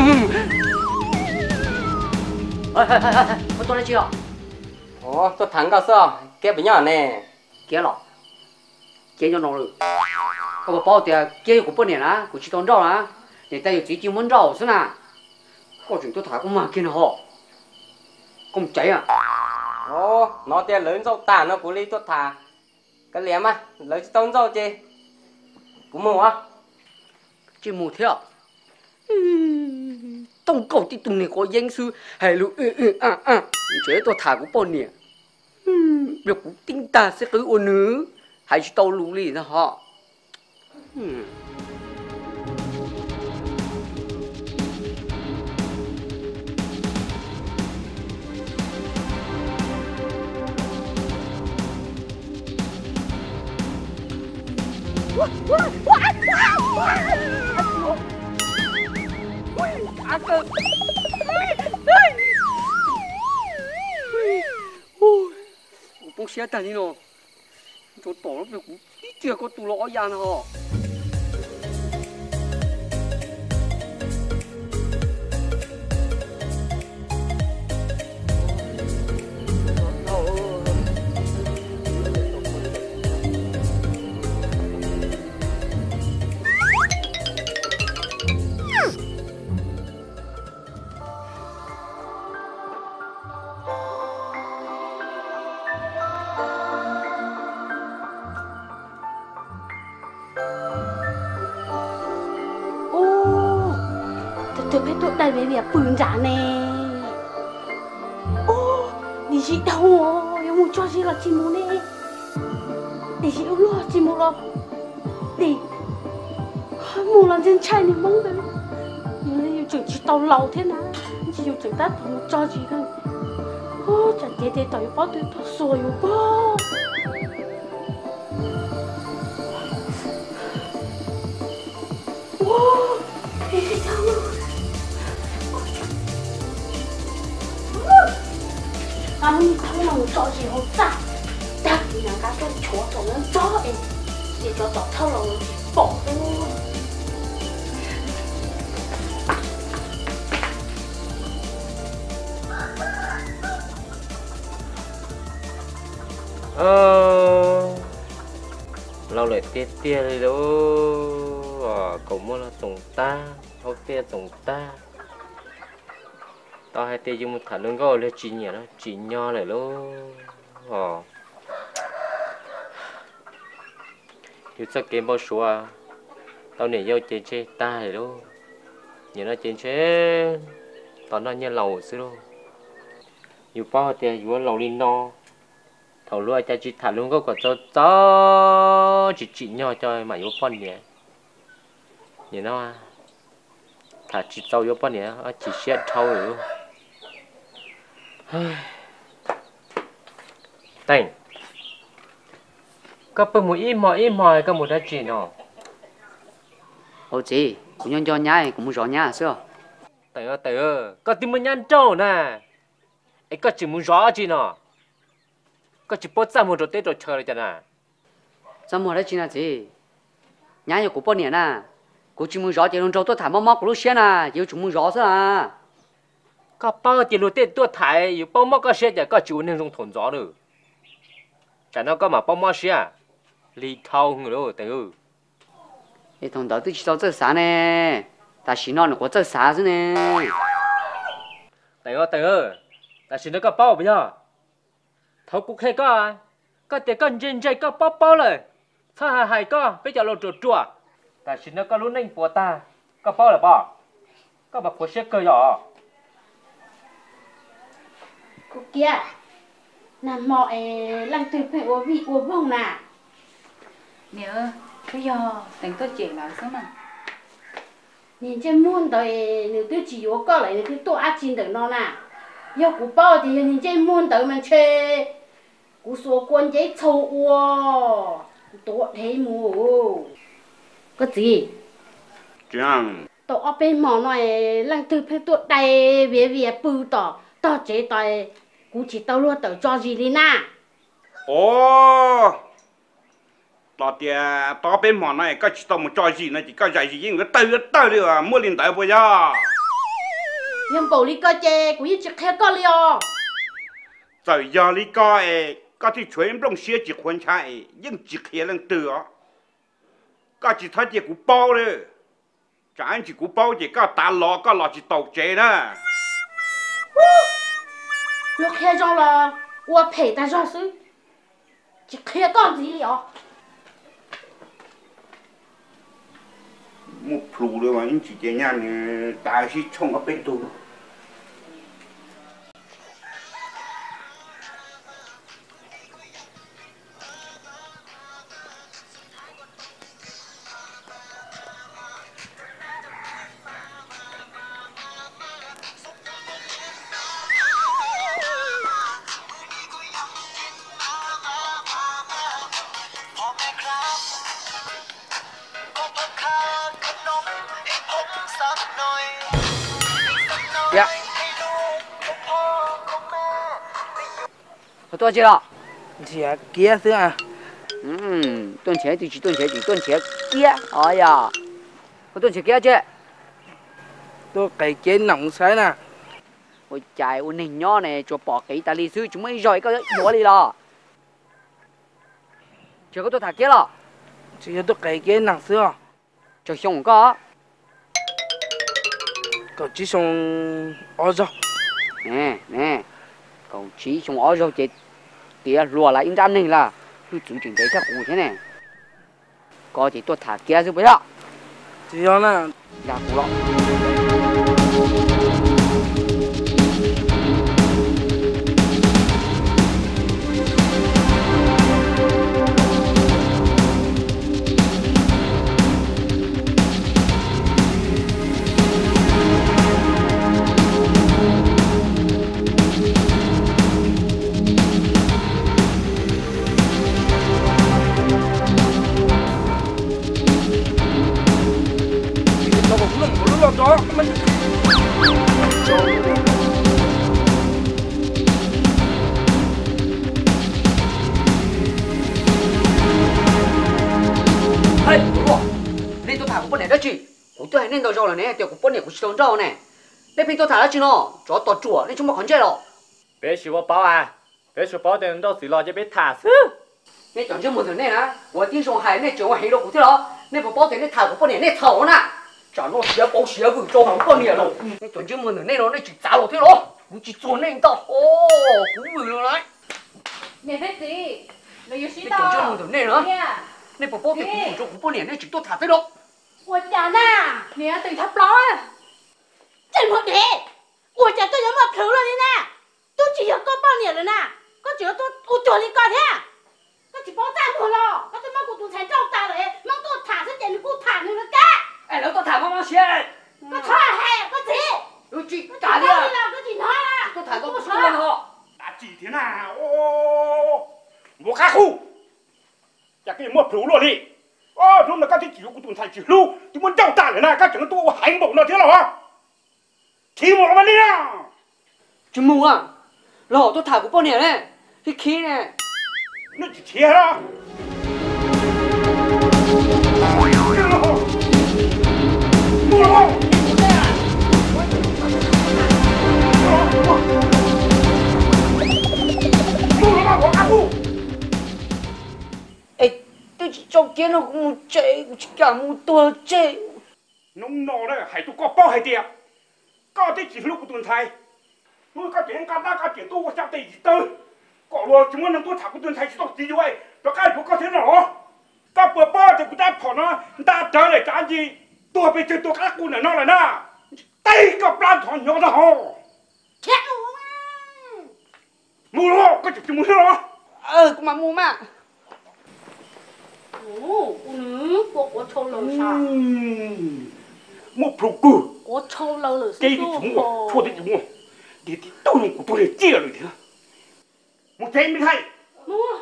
Có tôi đây chưa? Ồ, tôi thắng cao sao? Kia với nhau nè. Kia lọ Kia cho nó rồi Có bà bảo thì kia của bố này á Của chị tôn rau á Để ta chỉ chịu muốn rau xem nào Có chuyện tôi thả cũng mà kia nó họ Không cháy à Ồ, nó tiền lớn dâu tả nó của ly tôi thả cái liếm á, lấy cho tôn dâu chị cũng mù á Chị mù thế à Tông cầu thì tụi này có danh sư hay lũ chế tôi thả của bọn nè việc cũng tinh ta sẽ cứ ôn nữ hay chỉ tao lũ lì ra họ bố xe tàn đi nó chỗ tổ nó việc cũng ít chưa có tù lõ ra nó tôi biết tôi đây với việc bừng giả nè ô đi chị đâu rồi em muốn cho chị là chị muốn nè đi chị lo chị muốn lo đi muốn làm trên trai này mong đấy nhưng mà chừng chị tao lâu thế nào chị dùng chừng tát thì cho chị thôi ô chẳng thế thế tao bao tôi tao sôi rồi bao wow đi chị đâu anh thằng nào cho gì hậu ra, đặc biệt là các cái chỗ chỗ nó cho em, để cho tao thâu là bỏ luôn. lâu lại tiết tia đi đâu, cậu muốn là tổng ta, không tia tổng ta. Tao hay tiêu dùng một thằng nó gọi là chỉ nhỉ nó chỉ nho lại luôn hiểu sao kiếm bao số à tao nể vô trên chơi ta rồi luôn nhớ nó trên chơi tao nó như lầu xíu luôn hiểu bao tiền hiểu lầu đi no thầu luôn cha chỉ thằng luôn có cho chỉ nho cho mà hiểu phân nhỉ nhớ nó à thà chỉ tao hiểu phân nhỉ chỉ xét thâu rồi luôn Tành có bữa mũi im mỏi có một đứa chị nó ô chị cũng nhân cho nhai cũng muốn rõ nhá xưa Tành có tìm một nhân trâu nè ấy có chỉ muốn rõ chị nó có chỉ bớt ra một rồi tết rồi chờ rồi chẳng à sao một đứa chị nào chị nhai của bao nhiêu nè của chỉ muốn rõ chị luôn trâu tôi thả móc của lúc xưa nè yêu chúng muốn rõ sao à có bao tiền lúa tết tôi thải yêu bao móc có xe có chịu nên dùng thốn gió được chả nó có mà bao móc xe lì thâu người đó từ cái thằng đó tôi chỉ tao chơi啥nè ta chỉ nói nó chơi啥chứ nè từ ta chỉ nó có bao bây giờ thâu cũng hay có tiền con trên chơi có bao rồi sao hay có bây giờ lột chua ta chỉ nó có lúc này của ta có bao là bao có mà của xe cơ nhỏ cô kia làm mọi làm từ phải uống vị uống vòng nè nhớ bây giờ tính tôi chuyện là sao mà nhìn trên muôn đời nếu tôi chỉ uống có lại nếu tôi ăn chín được nó nè yêu của bao thì nhìn trên muôn đời mà chơi 我说关节臭哇，多thấy mù. Cái gì? Chẳng. Tao ở bên mỏ này lần từ phía tụi đây về bự tao chế tại cú chỉ tao luôn tao cho gì đi na. Ồ. Tao bên mỏ này có chỉ tao một cho gì này chỉ có dạy gì nhưng cái từ đi à mua liền tại bây giờ. Nhưng bảo lý coi chê cú chỉ khai coi liò. Giờ giờ lý coi có thể chuyển trong xe chỉ quan chạy nhưng chỉ khai lần từ á. Có chỉ thấy chỉ cú bao đấy. Chẳng chỉ cú bao chỉ có ta lò có lò chỉ tàu chế đó. Lúc khai cho là tôi phải ta cho sư. Chỉ khai con gì liò. Một phụ rồi mà anh chỉ chế nhà này ta chỉ trông ở bên tôi. Dạ. Tôi chưa đó. Chị kia xưa à? Tuần chế thì chỉ tuần chế kia. Ôi à. Tuần chế kia chứ. Tôi cái kia nóng sai nè. Ôi trời, ôi này nhỏ này cho bỏ cái ta lý sư chúng mới rồi có bỏ đi lo. Chưa có tôi thả kia lo. Chị tôi cái kia nóng xưa. Cho xong có. Cậu chỉ xong ở rồi. Nè. Cậu chỉ xong ở rồi chị tía lùa lại in ra này là tôi chủ chuyển tới chắc cụ thế này. Có thì tôi thả kia chứ bây giờ. Chị nói là dạ cụ lọ. Hey, bố, nên tôi thả của bọn này đó chị. Của tôi hay nên đâu rồi nè, tiểu của bọn này của chị đâu rồi nè. Nên bên tôi thả đó chị nó, cho tao chùa nên chúng mà còn chơi rồi. Bé sư bố bảo à, bé sư bảo tiền đâu xử lo cho bé thả sư. Nên chọn cho một thứ này nè, của tiên sông hải nên chọn hay đâu của thế đó. Nên bảo bảo tiền nên thả của bọn này nên thầu nè. Chọn nó xía bố xía vừa cho một con này rồi. Nên chọn cho một thứ này nó nên chỉ giáo thế đó. Cũng chỉ chọn nên tao, cũng vừa rồi đấy. Mẹ biết gì? Mẹ yêu sĩ tao. Nên chọn cho một thứ này nữa. Nên bảo bảo tiền cũng cho của bọn này nên chỉ tôi thả thế đó. 我家呐，你要对他包啊！真不对，我家都要么跑了的呢，都只要搞半年了呢，我只要都我做你搞天，我就包站不了，我他妈我都才找到了，忙多谈是点你给我谈你了干。 哎，老多谈帮忙先。 我错还我这， 我去打的。 我去拿了， 都谈都不说了哈。 打几天呐？我卡苦，家给莫跑了哩。 chúng là các cái kiểu của tụi thầy chỉ lưu, chúng muốn đào tạo này các trường tụi hành bộ nó thế nào hả? Thì một vấn đề nào? Chứ mù à? Lò tôi thả của bọn này này, cái khí này. Nó chỉ thế đó. Mua không? Mua mà có áp vụ. Tôi chỉ trong kia nó cũng một chạy, chỉ cả một tua chạy. Nó đấy, hãy tôi có bao hãy tiệp. Có cái chỉ lúc của tuần thầy. Tôi có chuyện cả có chuyện tôi có sao tỷ gì tư. Có luôn chúng nó tôi thả của tuần thầy chỉ gì vậy. Cho cái của có thế nào? Có bữa bao thì người ta phỏ nó, người ta trở lại cái gì. Tôi bây giờ tôi các cô này nó là na. Tay có plan thằng nhỏ đó hồ. Chết luôn á. Mua đó, có chuyện mua đó. Cũng mà mua mà. Có trâu lâu sao? Một phụ cử. Có trâu lâu là sao? Cái gì chúng mua, thua đấy chúng mua. Thì tôi dùng của tôi để chia rồi thế. Một thế mới hay. mua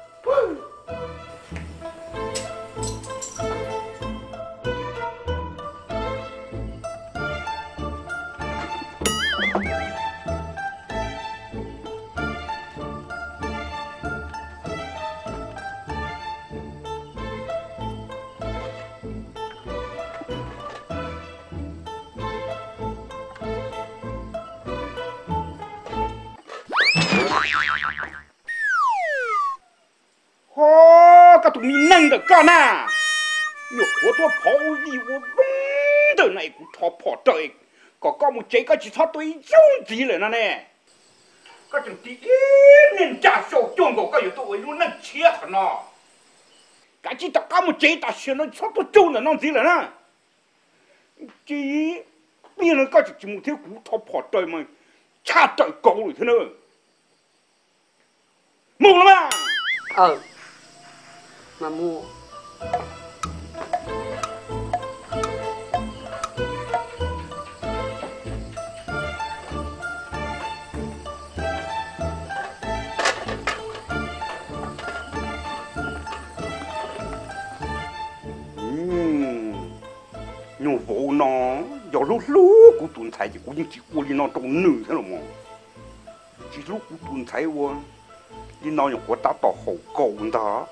các tụi mình nâng được con à nhục của tôi phó gì của đúng đời này cũng thọ phỏ trời có một chế có chỉ thọ tôi giống gìเลยนะnè có chẳng tí nên trả sổ chuông của có yếu tố ấy luôn nâng chia thật nó cái chỉ có một chế ta xưa nó thọ tôi chung là nó gì rồi nè chỉ bây giờ có chỉ một thiếu cú thọ phỏ trời mà cha trời cổ rồi thế nữa mua lắm à mà mua nhổ vô nó giờ lúc của tuần thái thì cũng như chỉ qua đi nó trong nửa thế rồi mà chỉ lúc của tuần thái qua đi nó nhổ của ta tỏ hậu cầu đó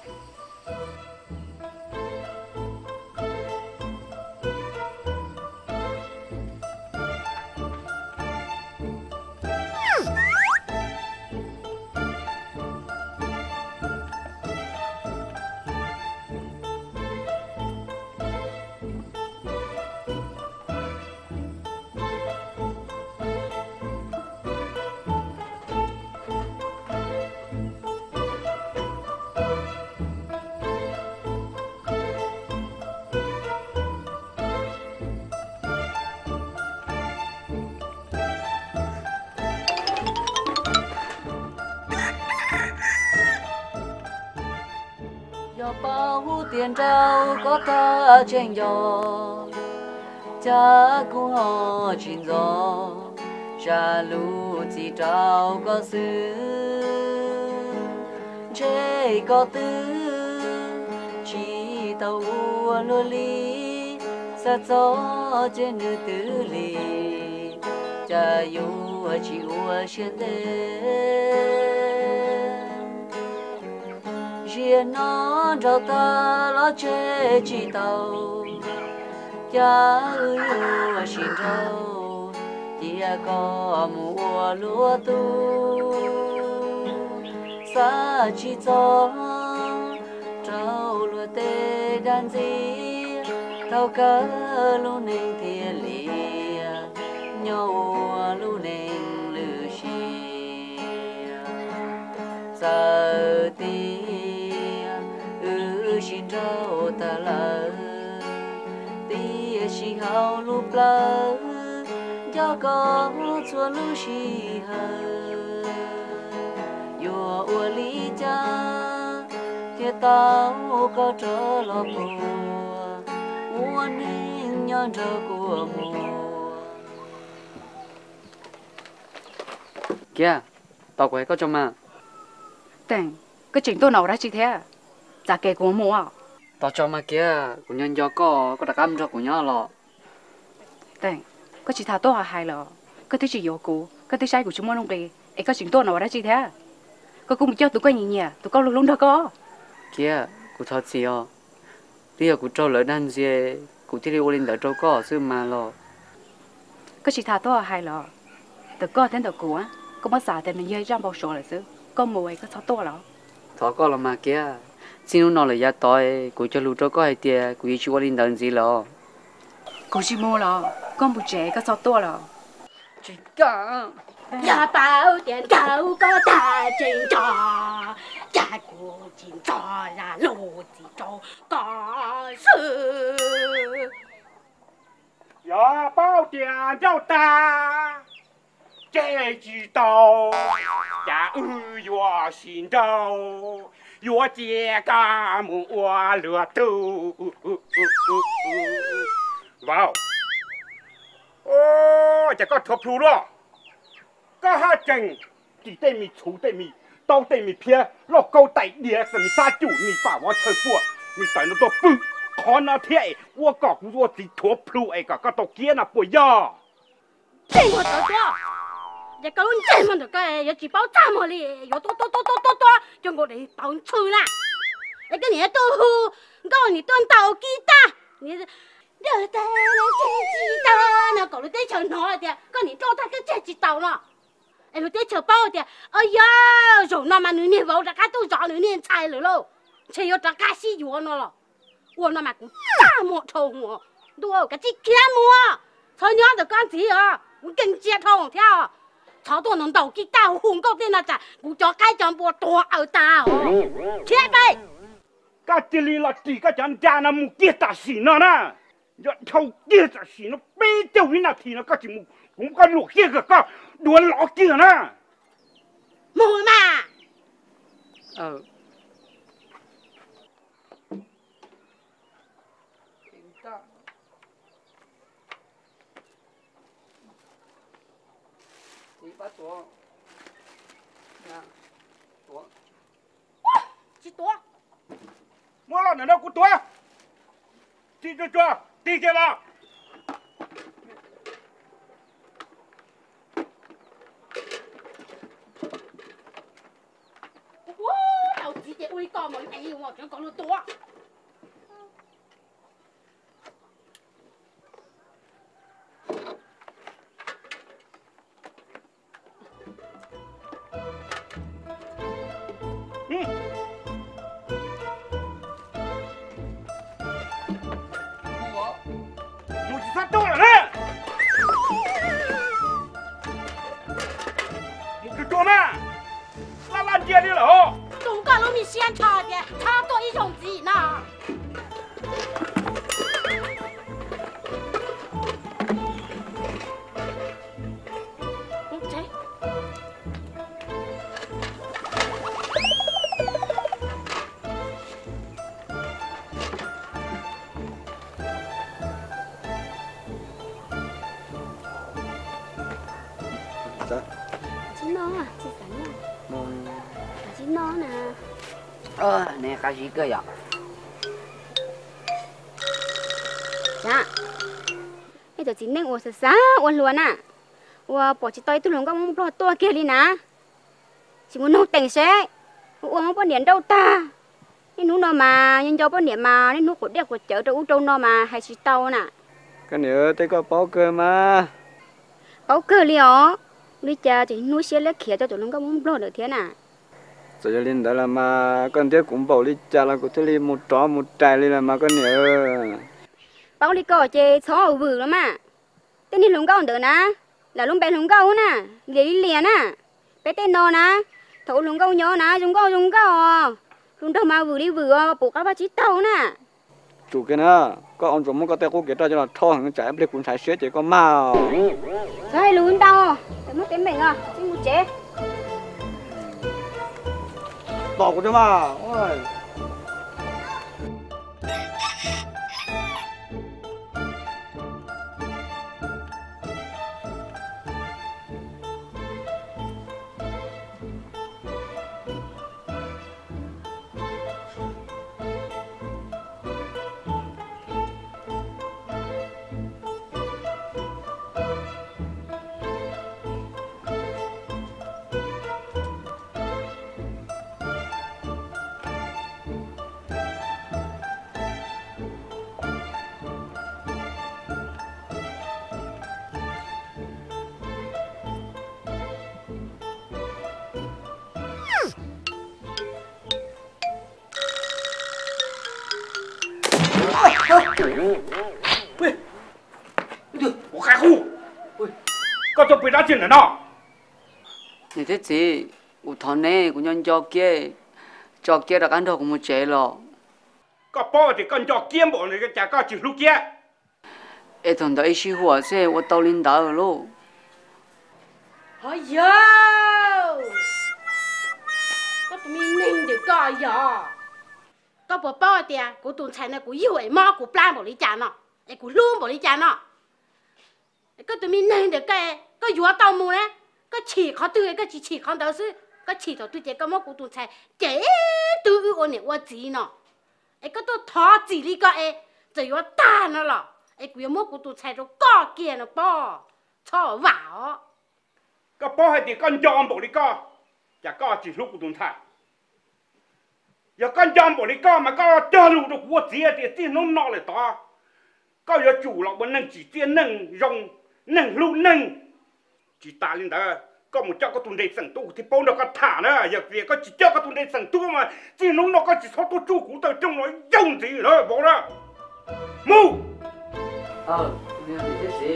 bao tiền trao có ta trên gió cha cũng họ chuyện gió cha lũ chỉ trao có xứ chế có tư chỉ tàu lúa li sa gió trên nữ tử li cha yêu chỉ ua xuyên riêng nó trao ta lo chế chỉ tàu cha yêu xin trâu tia có mùa lúa tu xa chỉ cho trâu lúa tê đan gì tàu cá lúa nền thiệt lìa nhau lúa nền lư xì giờ ti xin trâu ta lỡ tia xin hao lúc lỡ cho có chua lu xì hờ yo ua lý cha kia tao có trở lo bùa ua nên nhon trở của mùa kia tao quay có cho mà Teng cái chuyện tôi nào ra chi thế chả kể của mua à tao cho mà kia của nhân do có đặc âm cho của nhau lọ Teng có chỉ thà tôi hài lọ có thứ chỉ yếu cũ có thứ sai của chúng nó đi ấy có chuyện tôi nào ra chi thế có cũng cho tụi coi nhỉ nhỉ tụi con luôn đó có kia của thật gì à bây giờ của trâu lỡ đan gì của thì đi ô lên đỡ trâu có xưa mà lọ có chỉ thà tôi hài lọ tụi con đến tụi cũ á có mất xả thì mình dây ra bao số lại xứ con mùi có sao tôi lọ thọ có là mà kia xin nó là giá tỏi của cho lũ trâu có hay tiền của chú ô lên đỡ gì lọ cô chỉ mua lọ con bụi trẻ có sao tôi lọ chỉ cả nhà bao tiền trâu có ta trên trò cha của trên trò là lô chỉ trâu có sự nhà bao tiền trâu ta chế chỉ tàu cha yo xin trâu yo chia cả mua lừa tu vào ô chả có thập thù đó có hai chừng chỉ tên mi chú tên mi 到底咪偏，落高底địa什么杀猪，你把我吹破，你等那多不，看那天我搞我只拖铺哎个到见那不要。 这么多多，一个人这么多个，有几包这么哩，有多，就我哋包出啦。一个年豆腐，我你炖豆鸡蛋，你热的那鸡蛋，那搞了得成拿的，个你做他个这鸡蛋了。哎，我得吃饱的，哎呀，肉那么你年包着，他都找你年菜了喽，才有这个西药了，我那么个大木头我，多个几天么，才娘的干子啊，我更接头条，炒多能豆鸡蛋，红高的那只，我叫开张波多熬大哦，切呗。 个这里了，这个讲家那木结大事了呢，要抽结大事了，背着你那天了，个节目。我个落些个乱老劲呢， 冇嘛？ 你把左，呀，左， 哇，几多？ 我老奶奶给我多，地着抓，地着了。我讲冇哎呦，我想讲得多。有几啥到了呢？你去做嘛？拉街里了哦。 东家农民先炒的，炒多一种鸡呢。 你还是一个呀？ dạ bây giờ chỉ nên uống sữa uống luôn à uống bỏ chỉ tay tôi luôn không bỏ tua kia đi nè chỉ muốn nấu tiền xe uống không có điện đâu ta nên nấu nó mà nhưng cho có điện mà nên nấu của đẹp của chợ đâu đâu nó mà hay chỉ tàu nè cái nữa tới có bao cơ mà bao cơ liò đi cha chỉ nuôi xe lấy khía cho tụi nó không bỏ được thế nè rồi lên đó là mà con tiếc cũng bảo đi cha là có thể đi một trò một trại lên là mà con nữa bao đi cò chơi xó ở vườn lắm mà tên đi lùng câu được nè là lùng bé lùng câu nè đi liền nè bé tên nó nè thấu lùng câu nhỏ nè dùng câu lùng đâu mà vừa đi vừa buộc các bác chí tàu nè chủ cái nữa có ông chủ muốn có tay cô kia cho là thò hàng chạy để cuốn sải xế chỉ có màu rồi lún tao để mất tiền mình à xin một chế bỏ của tôi mà ôi喂，对，我开户。喂，搞到被他进来了。 你这次有头呢，我用脚接了干头我们接了。 搞包的跟脚肩膀那个加个几路肩。 一同到一起火车，我到领导了。 哎呦，我怎么弄的个呀？có bố bao tiền, cô tuần này cô yêu ấy mà cô plan bỏ đi chán nó, ấy cô luôn bỏ đi chán nó, cái tụi mình nên được cái vua tàu mù này, cái chỉ khó từ cái chỉ khó đầu sư, cái chỉ thọ tôi chỉ có một cụ tụ chạy chế tôi ôn này qua gì nó ấy có tôi thọ gì đi cái chỉ có ta nó là ấy cứ một cụ tụ chạy rồi có kia nó bỏ cho vào cái bỏ hay thì con chó bộ đi co chả có chỉ lúc cụ tụ chạy giờ con chó bộ đi co mà có cho lũ được qua gì thì tiền nó nọ lại to có giờ chủ là bên nâng chỉ tiền nâng rong nâng lũ nâng chỉ ta lên đó có một chỗ có tuần đề sẵn tu thì bao nó có thả nữa giờ việc có chỉ cho có tuần đề sẵn tu mà chỉ nó có chỉ số tu chu cũng từ trong nó dùng gì nữa bỏ ra mu đi làm cái gì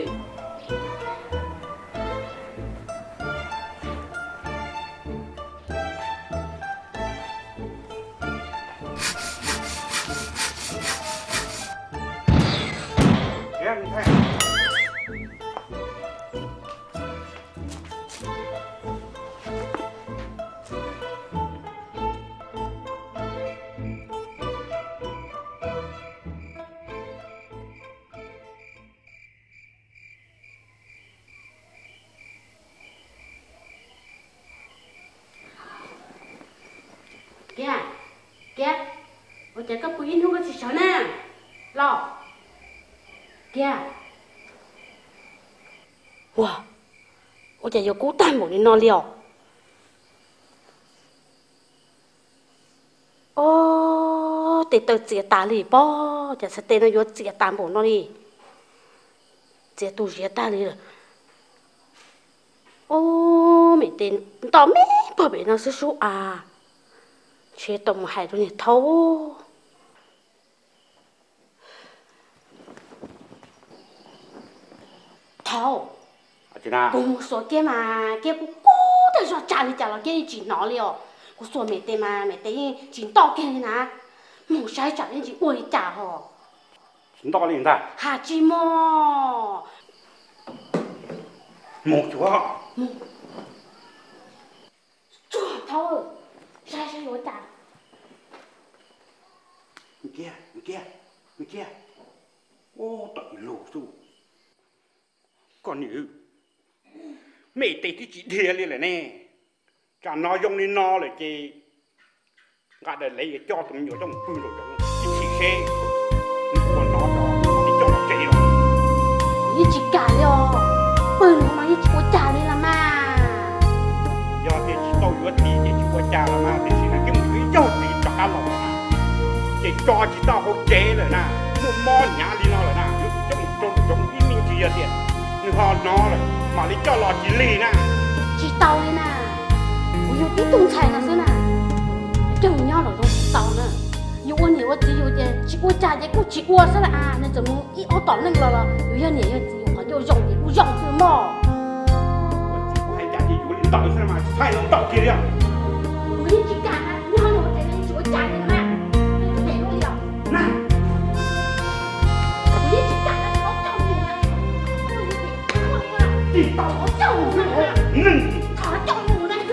kìa ôi trời các quý không có gì xấu nè lo kìa wow ôi trời cố tan một cái non liều ô để tôi chia ta đi bo chả sẽ tên nó vô chia ta bộ nó đi chia tu chia ta đi rồi ô mẹ tên tao mẹ bảo vệ nó số à chế tông hai đứa này thâu thâu cùng một số kia mà kia cũng cố để cho trả đi trả là kia chỉ nó liều có số mẹ tên chỉ to kia này nè một sai trả lên chỉ uổng trả họ chỉ to lên ta hà chi mò một chúa thâu sai lỗi trả kia ô tội lù su còn nữ mẹ tây thì chỉ thề lên là nè cả nó dùng đi nó là chị gạt để lấy cho tụi nhiều trong bự rồi trong chỉ khe còn nó cho nó chạy rồi như chỉ cả rồi bự nó mà như chỉ có trả đi là mà do thì chỉ tôi vừa thì chỉ có trả là mà thì chỉ là cái một cái dấu gì trả rồi chỉ cho chỉ tao không chế rồi nè một món nhà đi nó rồi nè trong cái mình chỉ là tiền nhưng họ nó rồi mà đi cho lọ chỉ lì nè chỉ tao đi nè ủa yêu tí tung chạy là sao nè chồng nhau rồi không chỉ tao nè yêu anh nhiều tí yêu tiền chỉ qua trả chỉ qua chỉ qua sao là à nên giờ muốn ít ở tỏng lên là yêu anh nhiều gì họ yêu dùng thì cũng dùng từ mò hay trả gì yêu lên tàu sao mà phải lên tàu kia đi à ủa chỉ cả nhau rồi thì chỉ qua trả đi mà để nó đi đâu nè ủa chỉ cả là có chồng chỉ tao có chồng nè có chồng nè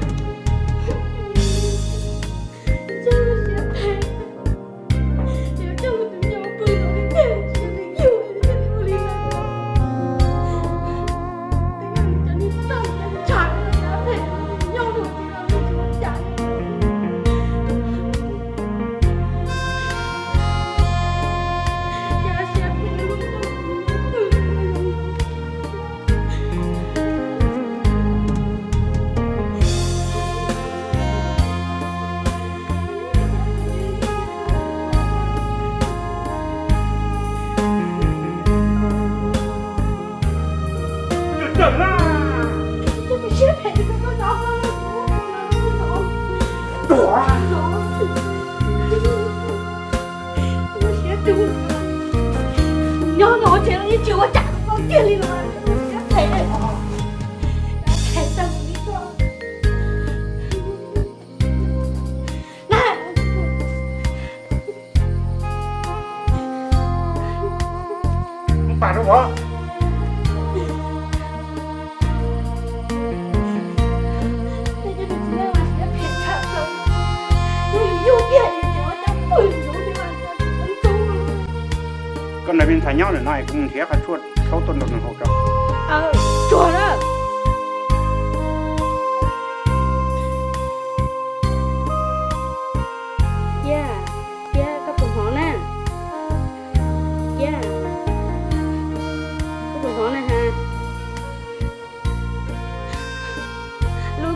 con này bên thay nhau này cũng thế cả chuột sáu tuần được hậu cho chuột đó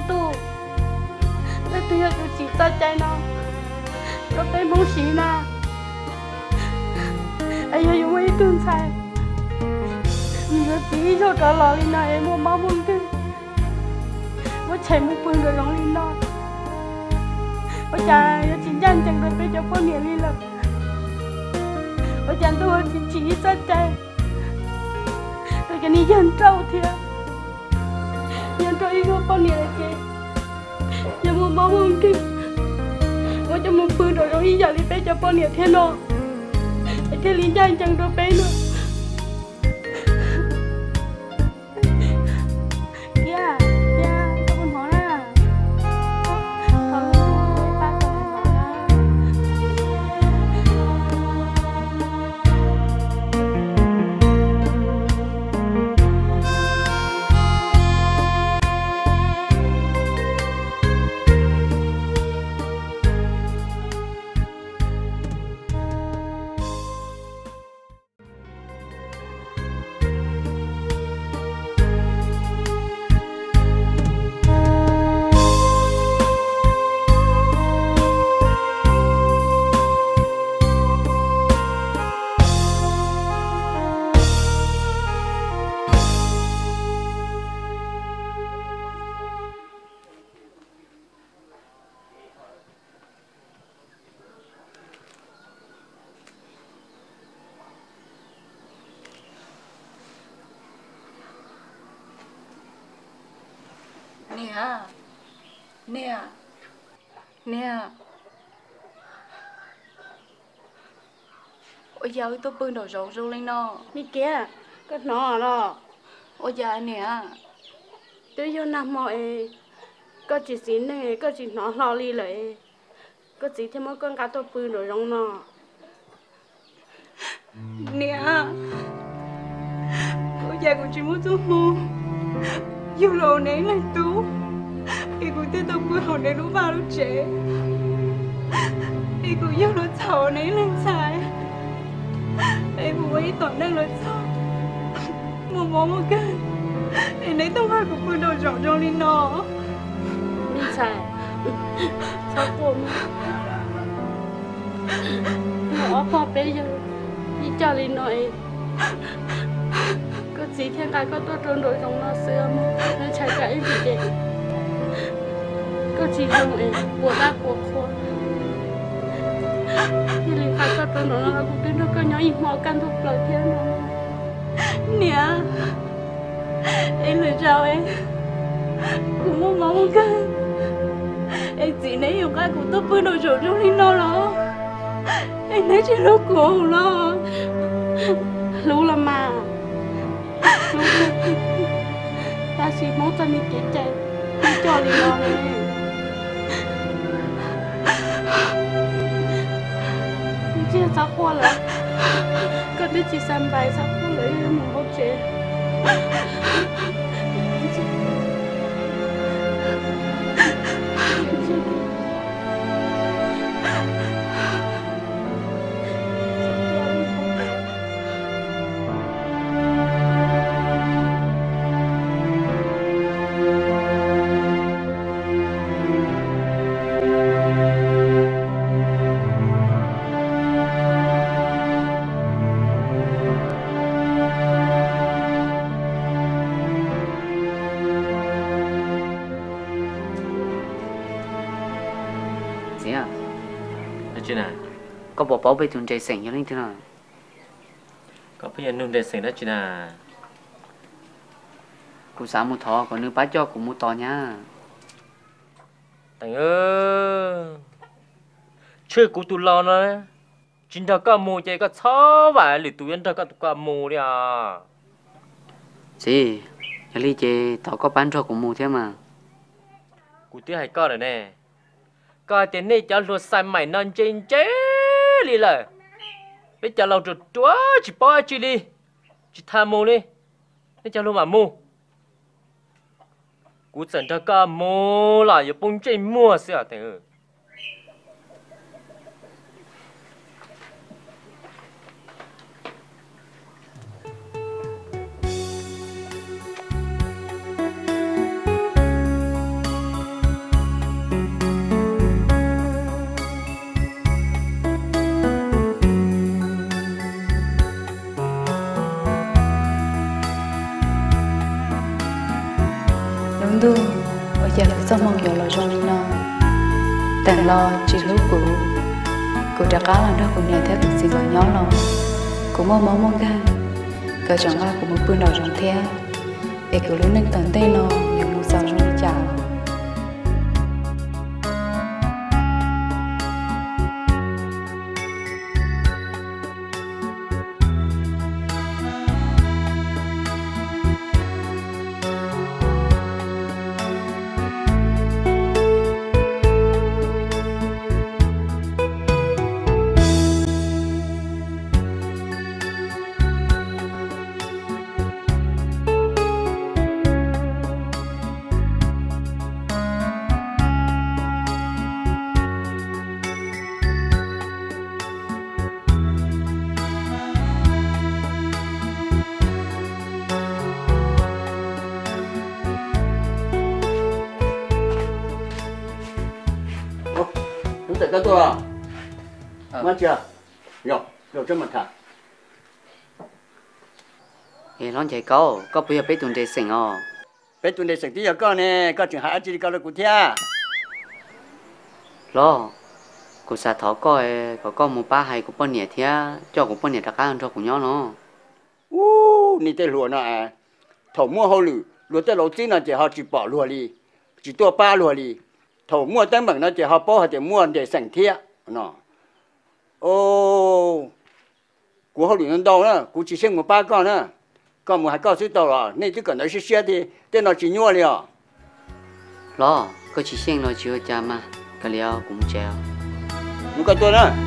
tu để tôi cho chị ta chạy nó có phải muốn xí na ai cho dùng ấy tương sai giờ chỉ cho trả lời này em muốn máu muốn cái muốn chạy muốn bưng rồi rong lên đó bây giờ chị dành chẳng được bây giờ có nhiều đi lắm bây giờ tôi chỉ ra chạy tôi cái này dân trâu thiệt dân trâu ý có con nhiều chị giờ muốn máu muốn cái tôi cho muốn bưng rồi rong ý giờ đi bây giờ con nhiều thế nào thế lý dành chẳng được bây nữa nè ôi giờ tôi bưng đồ rượu rượu lên nó đi kia cái nó đó ôi giờ nè tôi vô nằm mọi có chỉ xin này có chỉ nó lo đi lại có chỉ thêm mỗi con cá tôi bưng đồ rong nó nè ôi giờ cũng chỉ muốn tôi mua yêu lồ nấy lại tú thì cũng tiếp tục vui hồn để lúc vào lúc trẻ thì cũng yêu lúc thầu nấy lên xài thì cũng ấy toàn đang lời sao một cái thì nấy tôi hai cũng vui đồ rõ cho lên nó đi xài sao cô mà họ bây giờ đi cho lên nội có gì thiên cái có tôi trốn đổi trong nó xưa mà nó chạy cái gì vậy có chỉ dùng ấy của ta của khô thì liền khai có trốn đổi nó cũng tin nó có nhỏ ít mỏ can thuộc lời thiên nó nè em lời chào em cũng muốn mong cái em chỉ nấy dùng cái của tôi bơi đồ rượu trong linh nó đó em thấy chỉ lúc của nó lú là mà ta chỉ muốn cho mình cái chạy đi cho đi nó này chưa sao qua là có đứa chỉ xem bài sao qua lấy một hộp chế có bỏ bỏ về thùng trái sành cho nên thế nào có bây giờ nung để sành đó chứ nào cô sáng một thọ còn nước bát cho cũng một to nhá Thành ơi chơi của tụi lo nó chính thằng cả mù chơi cả chó vậy lì tụi anh thằng cả mù đi à gì nhà ly chơi tao có bán cho cũng mù thế mà cụ tiếc hay coi rồi nè coi tiền này cho luôn sai mày non trên chế đi lại bây giờเราtrượt chúa chỉ bỏ chỉ đi chỉ tham mù đi bây giờ luôn mà mù cụ dẫn thằng cả mù là giờ bung chơi mua xíu Thành ơi luôn tu ở giờ cứ sao mong giờ là trong đi nó tàn lo chỉ lúc cụ trả cá là đó cụ nhà theo từng gì gọi nhỏ lo cụ mong gan cờ chẳng ai cụ một bữa đầu trong theo để cụ luôn nên tận tay nó nhiều một sao trong chào cái tôi à? Mất chưa? Rồi cho mình thả. Ê, nó chạy có bây giờ bé tuần đề sinh à? Bé tuần đề sinh thì giờ có nè, có trường hạ chỉ có được cụ thia. Lo, cụ sa thọ có một ba hay cụ bao nhiêu thia, cho cụ bao nhiêu đặc ăn cho cụ nhỏ nó. Nị tê lúa nè à? Thầu mua hậu lúa tê lúa chín là chỉ họ chỉ bỏ lúa đi, chỉ tua ba lúa đi. Thầu mua tấm bằng nó chỉ họ bỏ họ chỉ mua để sành thia, nó. Ô, cụ hậu lúa đâu nữa, cụ chỉ sinh một ba con nữa, còn một hai con sẽ đâu rồi, nên chỉ cần nói xe thì tên nó chỉ nhua liền. Lo, có chỉ sinh nó chưa cha mà, cái liao cũng treo. Muốn cái tôi nữa.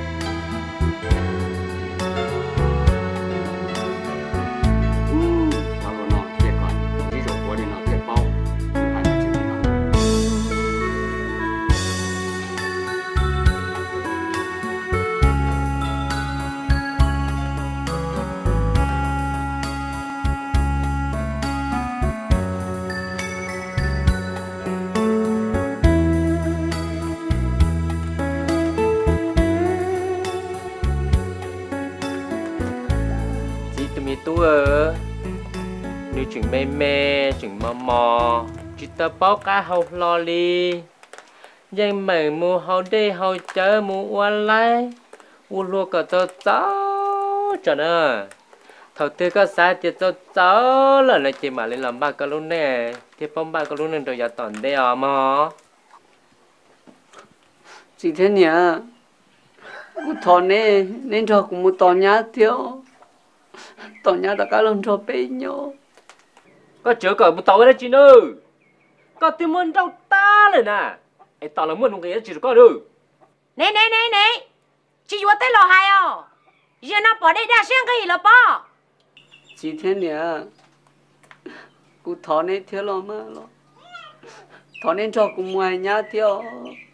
Nếu chừng mê chừng mò chỉ tao báo cá hậu lo li nhưng mà mua hậu đi hậu chở mua uốn lại uốn lúa cả tao cháu cho nó thầu tư có sai thì tao cháu là chỉ mà lên làm ba cái luôn nè thì phong ba cái luôn nên rồi giờ toàn đây à mà chị thế nhỉ cụ thọ nè nên cho cụ một tòn nhá thiếu tòn nhá đã cá lông cho bé nhau có chữa cởi một tàu đấy chị ơi có tìm muốn đâu taเลยnèไอ้ตอนเราเมื่อนุ่งcái chỉ có được nè chị vừa tới lò hai à giờ nó bỏ đây ra xem cái gì là bỏ chị thế nhỉ cụ thọ nè thiếu lo mà lo thọ nên cho cụ mua nhá thiếu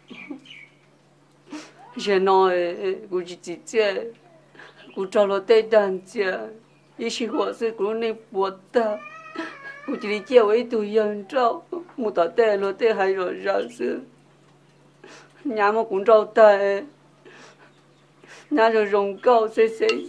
giờ nói cụ chỉ chơi cụ cho lo tây đàn chơi ý chí của sự cụ nên buồn ta cụ chỉ đi chơi với tụi dân trâu một tờ tê lo tê hay rồi ra sự nhà mà cũng trâu tê nhà rồi rồng câu xí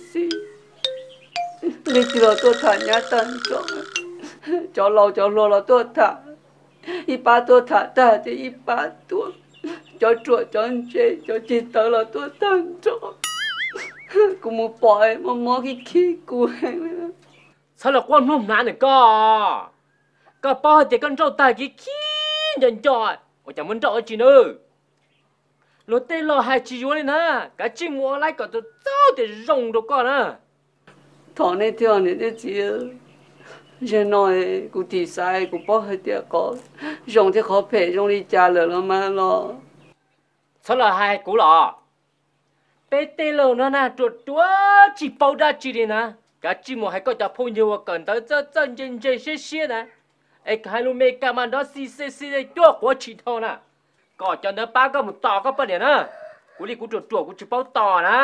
đi chơi tôi thả nhà tân cho lo là tôi thả ít ba tôi thả ta thì ít ba tôi cho chuột cho chơi cho chị tớ là tôi tân cho cũng một bỏi mà mua cái khí của em sao là quan mồm nán này có bao thì con trâu tài cái khí nhận trọi tôi chẳng muốn trọi chị nữa lúc tê lo hai chị vô lên nè cả chị mua lại cả tôi cháu thì rồng đâu con à thằng này theo này đấy chị giờ nói cụ thì sai cụ bao hết tiệt có rồng thì khó phải rồng đi trả lời nó mà lo sao là hai cú lọ bé tê lo nó nè chuột chỉ bao ra chị đi nè cả chị mua hai con chả phun nhiều cần tới chân xế nè ấy hai lũ mẹ cả mà đó xì chuột của chị thôi nè có cho nó ba có một tò có bao nhiêu nè cú đi cú chuột cú chỉ bao tò nè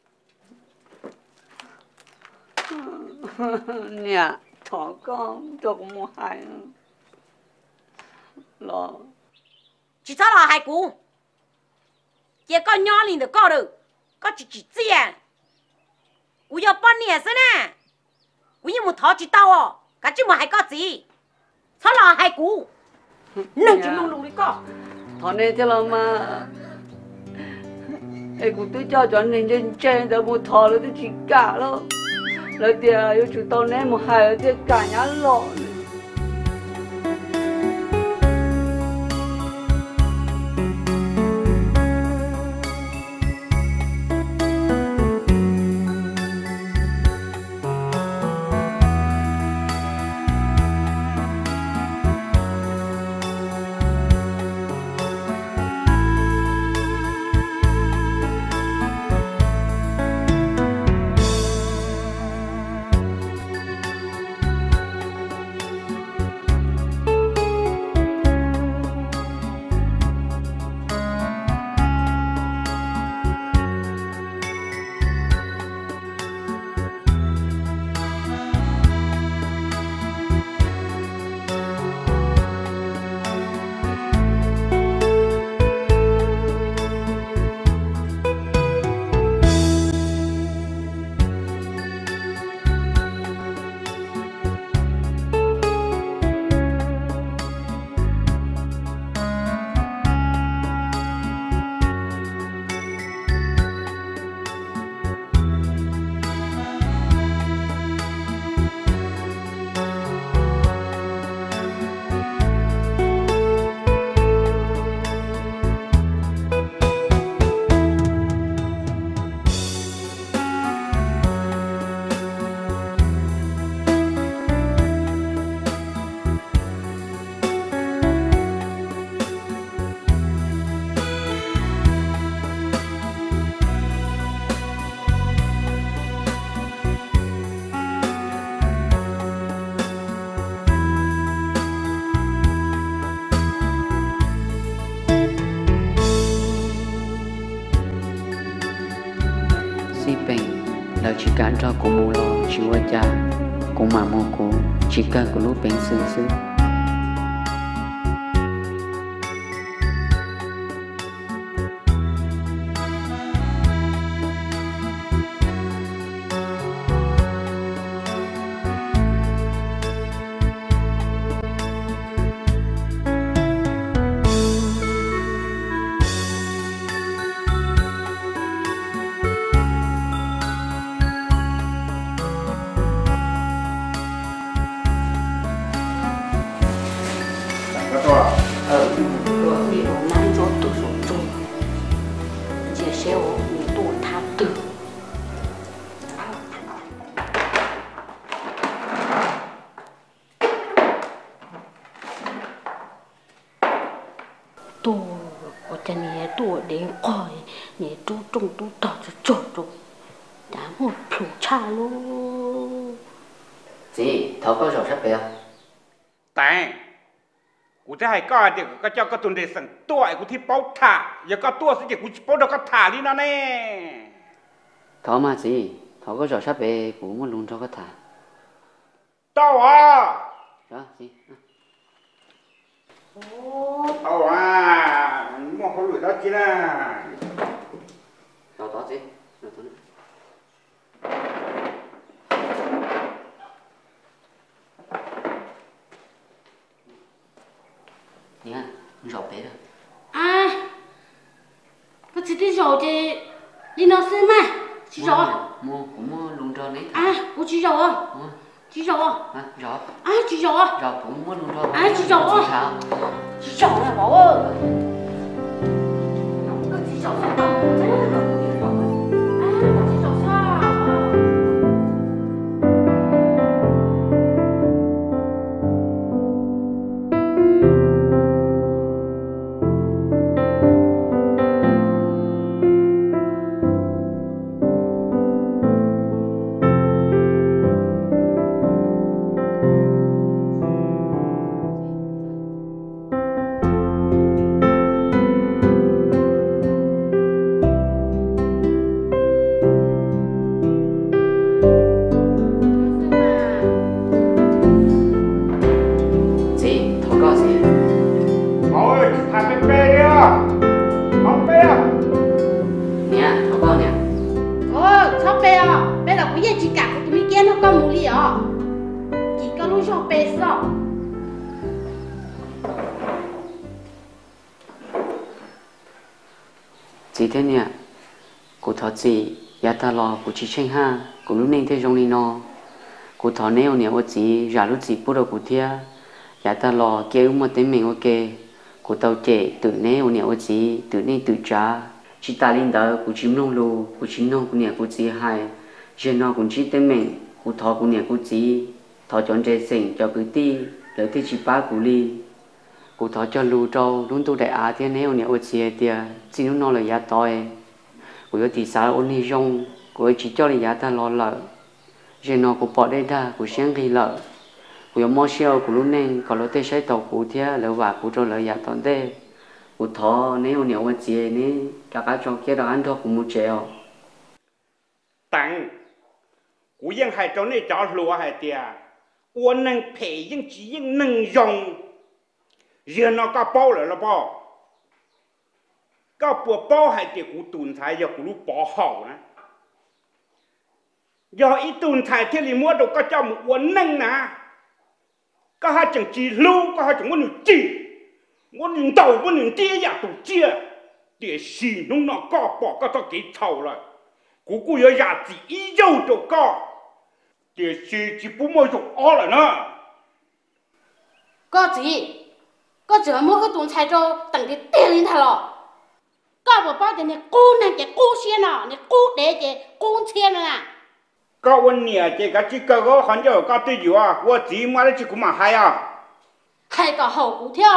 nè thọ con cho cũng mua hai lo chỉ sao là hai cú chỉ có nhỏ liền được có được có chỉ tiền u giờ bao nhiêu thế nè u như một thọ chỉ tao à cả chỉ một hai có gì sao là hai cú nâng chim lông lù đi co thọ nên cho lo mà em cũng tôi cho nên trên trên đó một thọ là tôi chỉ cả lo lời tiền yêu chủ tao nên một hai là cả nhà lọ là chỉ cả cho cô mua lo chỉ qua cha cô mà mua cô chỉ cả cô lúc bên xứ xứ có thì có cho có tuần để sẵn tuổi của thi bao thả giờ có tua sẽ chỉ của bao đâu có thả đi nó nè thọ mà gì thọ có rõ sắp về cũng muốn luôn cho có thả tao à đó gì tao à mua khẩu lưỡi đó chứ nè đó gì nha, rau bé rồi. À, có chỉ đi rau thì đi nào xem mà, chỉ rau. Mua cũng mua luôn rau đấy. À, có chỉ rau à? Chỉ rau à? Rau. À, chỉ rau à? Rau cũng mua luôn rau. À, chỉ rau à? Chỉ rau là bảo ơi. Có chỉ rau sao? chỉ thế nè cô thọ chị ya ta lo cô chỉ tranh ha cô lúc nên thế trong đi nó cô thọ nếu nè ô chị giả lúc chị bút đầu cô thia ya ta lo kêu một tiếng mình ok cô tàu trẻ tự nếu nè ô chị tự nên tự trả chỉ ta lên đó cô chim nông lù cô chim nông cô nè cô chị hay giờ nó cũng chỉ tiếng mình cô thọ cô nè cô chị thọ chọn trẻ sinh cho cứ ti lợi thế chỉ ba cô li cô thọ cho lù trâu luôn tu đại á thế nếu nè ô chị thì chỉ nó là ya tỏi cô yêu thì sao ôn đi rong cô chỉ cho là ya ta lo lợ giờ nó cô bỏ đây ra cô sáng đi lợ cô yêu mua xeo cô lúc nên có lối tới xây tàu cô thế lỡ và cô cho lỡ ya tỏi thế cô thọ nếu nè ô chị nè cả cho kia đó ăn thôi cũng mua chèo tặng côยังให้เจ้านี่จอลัวให้เตียอ้วนนึงเพยยังจียังนึงยงเรียนนอกก็เป้าเลยละพ่อก็ปวดเป้าให้เตียกูตุนไทยอย่ากูรู้ปอเห่านะอย่าอีตุนไทยที่ริมัวดก็เจ้าอ้วนนึงนะก็ให้จังจีรู้ก็ให้จังว่าหนึ่งจีว่าหนึ่งเต่าว่าหนึ่งเตี้ยอยากตุเจี๊ยเดี๋ยวสีน้องนอกก็ปอกก็ต้องกี่เท่าเลยกู要牙子一肉就高，这些只不么就熬了呢。 có gì có chờ mua cái tuần菜cho等cái tiền lên thà lo có bảo bao tiền này cô này cái cô xe nào này cô để cái cô xe nào nè có vấn đề cái chỉ cái hắn cho cái tự由啊，我只买了只股嘛还啊， 还个好股票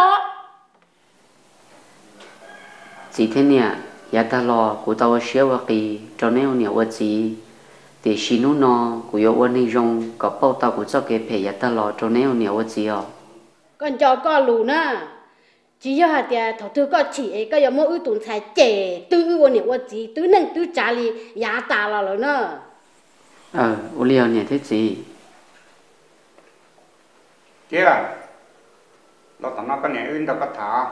chỉ thế nè ya ta lo cô tao xéo vào kỳ cho nên nhiều ở chỉ để xin nó cô yêu ôn đi rong có bao tao cũng cho cái phải ya ta lo cho nên nhiều ở chỉ à còn cho con lù nè chỉ cho hạt tiền thầu tư có chỉ có giống mỗi tuần菜trẻ tư ôn nhiều ở chỉ tư nâng tư trả li ya ta lo rồi nè ô liều nè thế gì kia nó tao nó cái này in tao có thả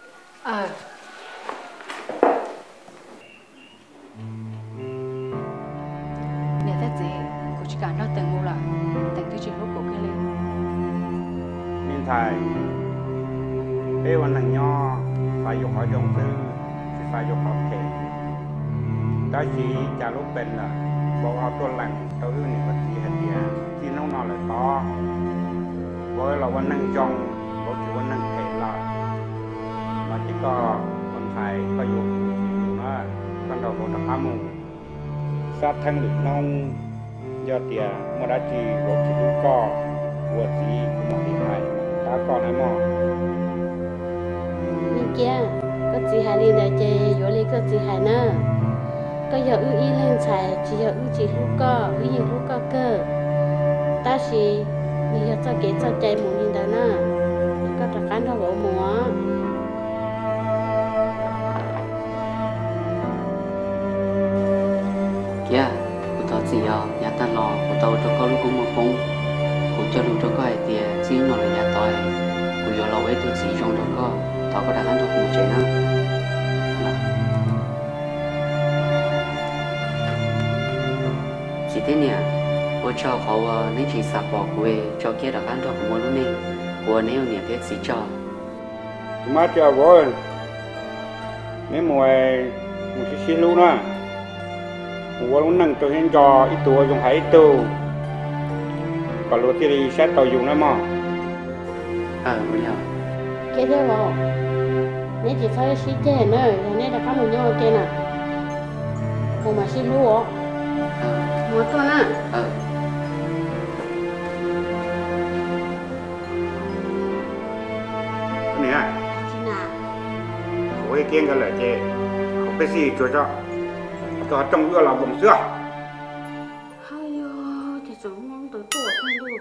cả nó từng mua lại từng thứ chuyện lúc của cái lên miền Thái êวันนั้นย่อphải dùng hỏi dòng sư phải dùng học thể đó chỉ trả lúc bên làบอกเอาตัวหลังตัวอื่นนี่ก็ที่เดียที่น้องนอนเลยต่อบอกเราวันนั้นจงบอกที่วันนั้นเทละมาที่ก็คนไทยก็อยู่นะกันเราบอกตะพามุซาทั้งหลุดน้องยอดเดียมาได้จีรถที่ลูกก็วัวจีมองที่ไทยตาก่อนให้มองนี่เกี้ยก็จีหายนี่ได้เจอยู่เลยก็จีหายนะก็อย่าอื้ออีเล่นใส่จีอย่าอื้อจีลูกก็อื้อยิงลูกก็เกิดตาชีมีอย่าจะเก็บจะใจหมุนยิงได้นะก็จะการทำหัวเกี้ยtao chỉ ya ta lo của tao cho con lúc cũng một phong của cho lúc cho coi thì chỉ nó là ya tỏi của giờ lâu ấy tôi chỉ trong đó có tao có đã ăn được một chuyện nữa chỉ thế nè của cho họ nên chỉ sạp bỏ của cho kia đã ăn được một lúc này của nếu nè thế chỉ cho mà cho rồi mấy mùa một cái xí luôn áว่าลุงนั่งตัวเห็นจออีตัวdùng haiตัวก็รู้ที่รีเซ็ตตัวอยู่นะมั้งไม่เอาแค่เดียวนี่chỉ phải xíเจนเลยนี่จะข้ามหมู่ย่อเจนอ่ะผมมาxíรู้หมดตัวน่ะเนี่ยจีน่าโอ้ยเก่งกันเลยเจเขาไปซีชัวร์ก็trong vừa là bụng xưa. Hay thì chúng mong tới tuổi thêm được.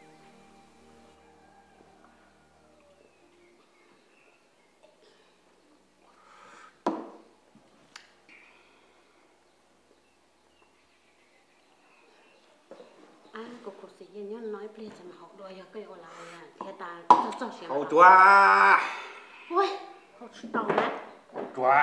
Cô sĩ nhân nói bây giờ mà học đôi giờ cây gọi là thế ta cho xem. Hậu chúa. Ôi, hậu tàu nát. Chúa.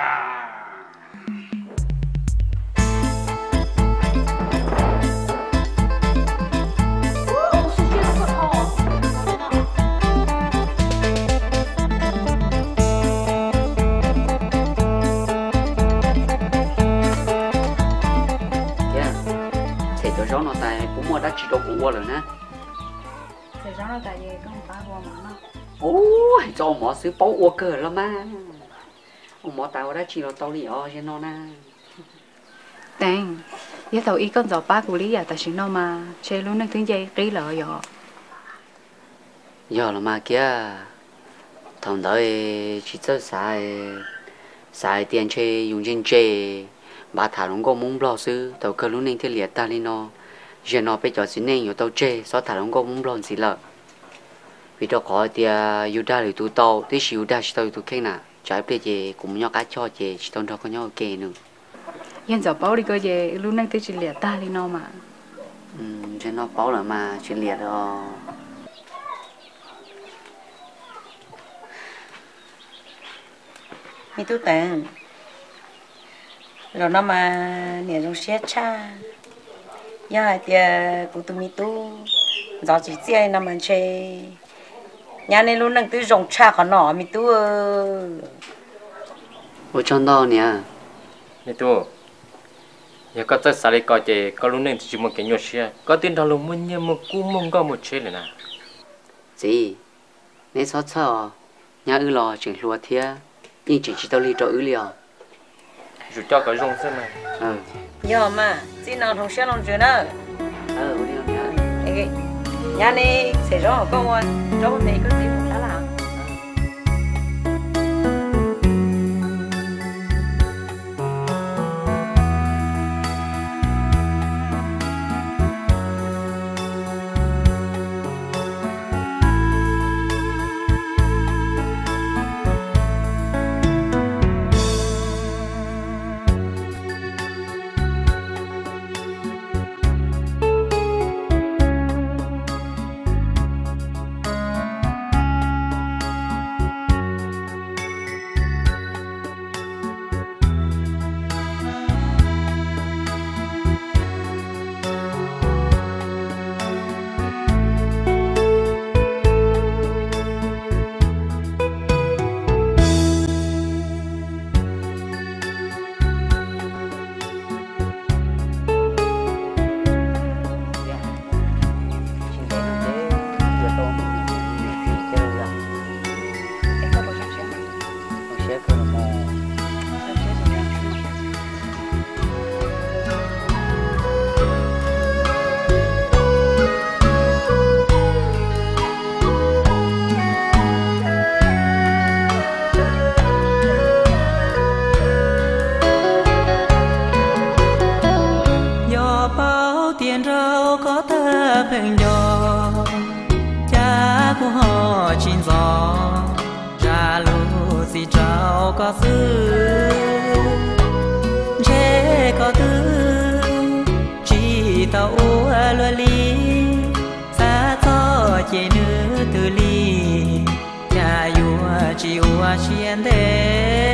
chỉ đâu cũng qua rồi nè thì rõ là tại vì con ba qua mà nó ôi cho mỏ xứ báu qua cờ lắm mà ông mỏ tao đã chỉ là tao lý ở trên nó nè đen giờ tàu y con giò ba của lý à tại sao nó mà chơi luôn nên tiếng dây kỹ lợi rồi giờ là mà kia thằng đó chỉ cho xài tiền chơi dùng trên chơi bà thả nó có muốn lo sư tàu cơ lúc nên thì liệt ta lên nó giờ nó bây giờ xin nên nhiều tàu chơi sao thả nó có muốn lo gì lợ vì đó có thì Yuda thì tụi tàu thì Yuda chỉ tàu tụi kia nè trái bây giờ cũng nhau cá cho chị chỉ tàu đó có nhau kề nữa yên giò bao đi cơ gì lúc nên thì chỉ liệt ta lên nó mà cho nó bao là mà chỉ liệt đó mi tu tận rồi nó mà nè trong xe cha giờ thì cũng tụi mi tu giờ chỉ chơi nó mà chơi nhà này luôn đang tự dùng cha còn nọ mi tu ở trong đó nè mi tu giờ có tất cả có chơi có lúc này chỉ một cái nhỏ xe có tiền đó luôn muốn nhiều một cú mông có một chơi này nè gì nên sao sao nhà ư lò chuyển lúa thia nhưng chỉ tao đi cho ư liò dù cho cái rong xem này giờ mà chỉ nào thằng xe lòng chưa nữa đi cái nhà này sẽ rõ con ơi rõ thì có gì cũng đã làm phèn gió cha của họ chín gió ra lũ gì trao có sư chế có tư chỉ tàu lúa ly xa cho chế nữ từ ly cha yua chỉ ua xiên thế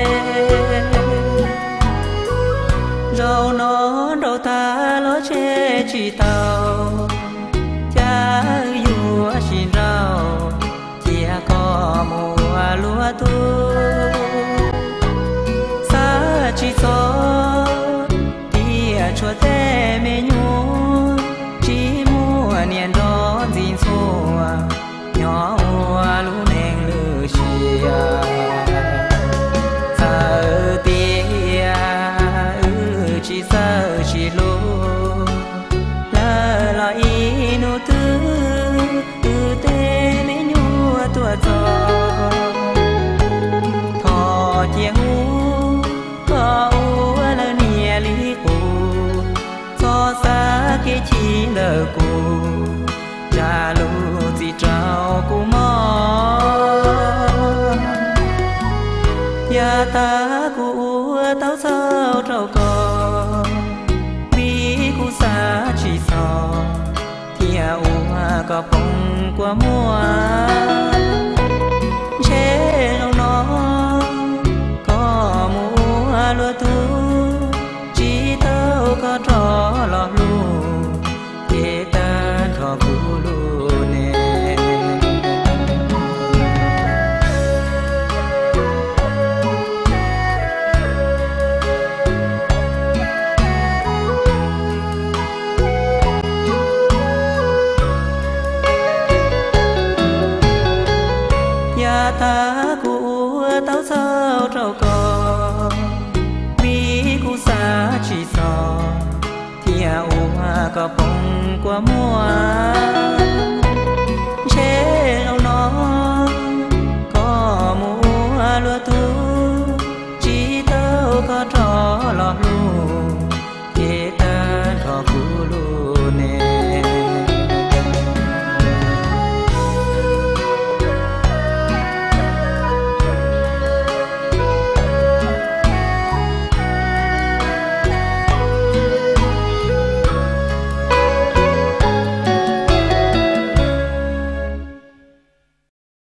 rau nó rau ta ló chế chỉ tàu cha yua xin rau chia có mùa lúa tu xa chỉ gió tia chua tê mê nhu chỉ mùa niên đón dính xua nhỏ mùa lũ neng lư chia giờ tia chỉ giờ chỉ lú lỡ lo inu tư tê mê nhu tua gió thọ chia ngu có u lỡ nia lý cu gió xa cái chi lỡ cu cha lu gì trao cu mò ya ta cu tao sao trao cò vì cu xa chỉ sò thia u có phong qua mùa chế lòng nó có mùa lúa thu chỉ tao có trò lọ lu để ta thọ cu lu nè tao sao trâu cò vì cú xa chỉ sò thia ua có bông qua mùa chế đâu nó có mùa lúa thu chỉ tao có trò lọt lu thế ta có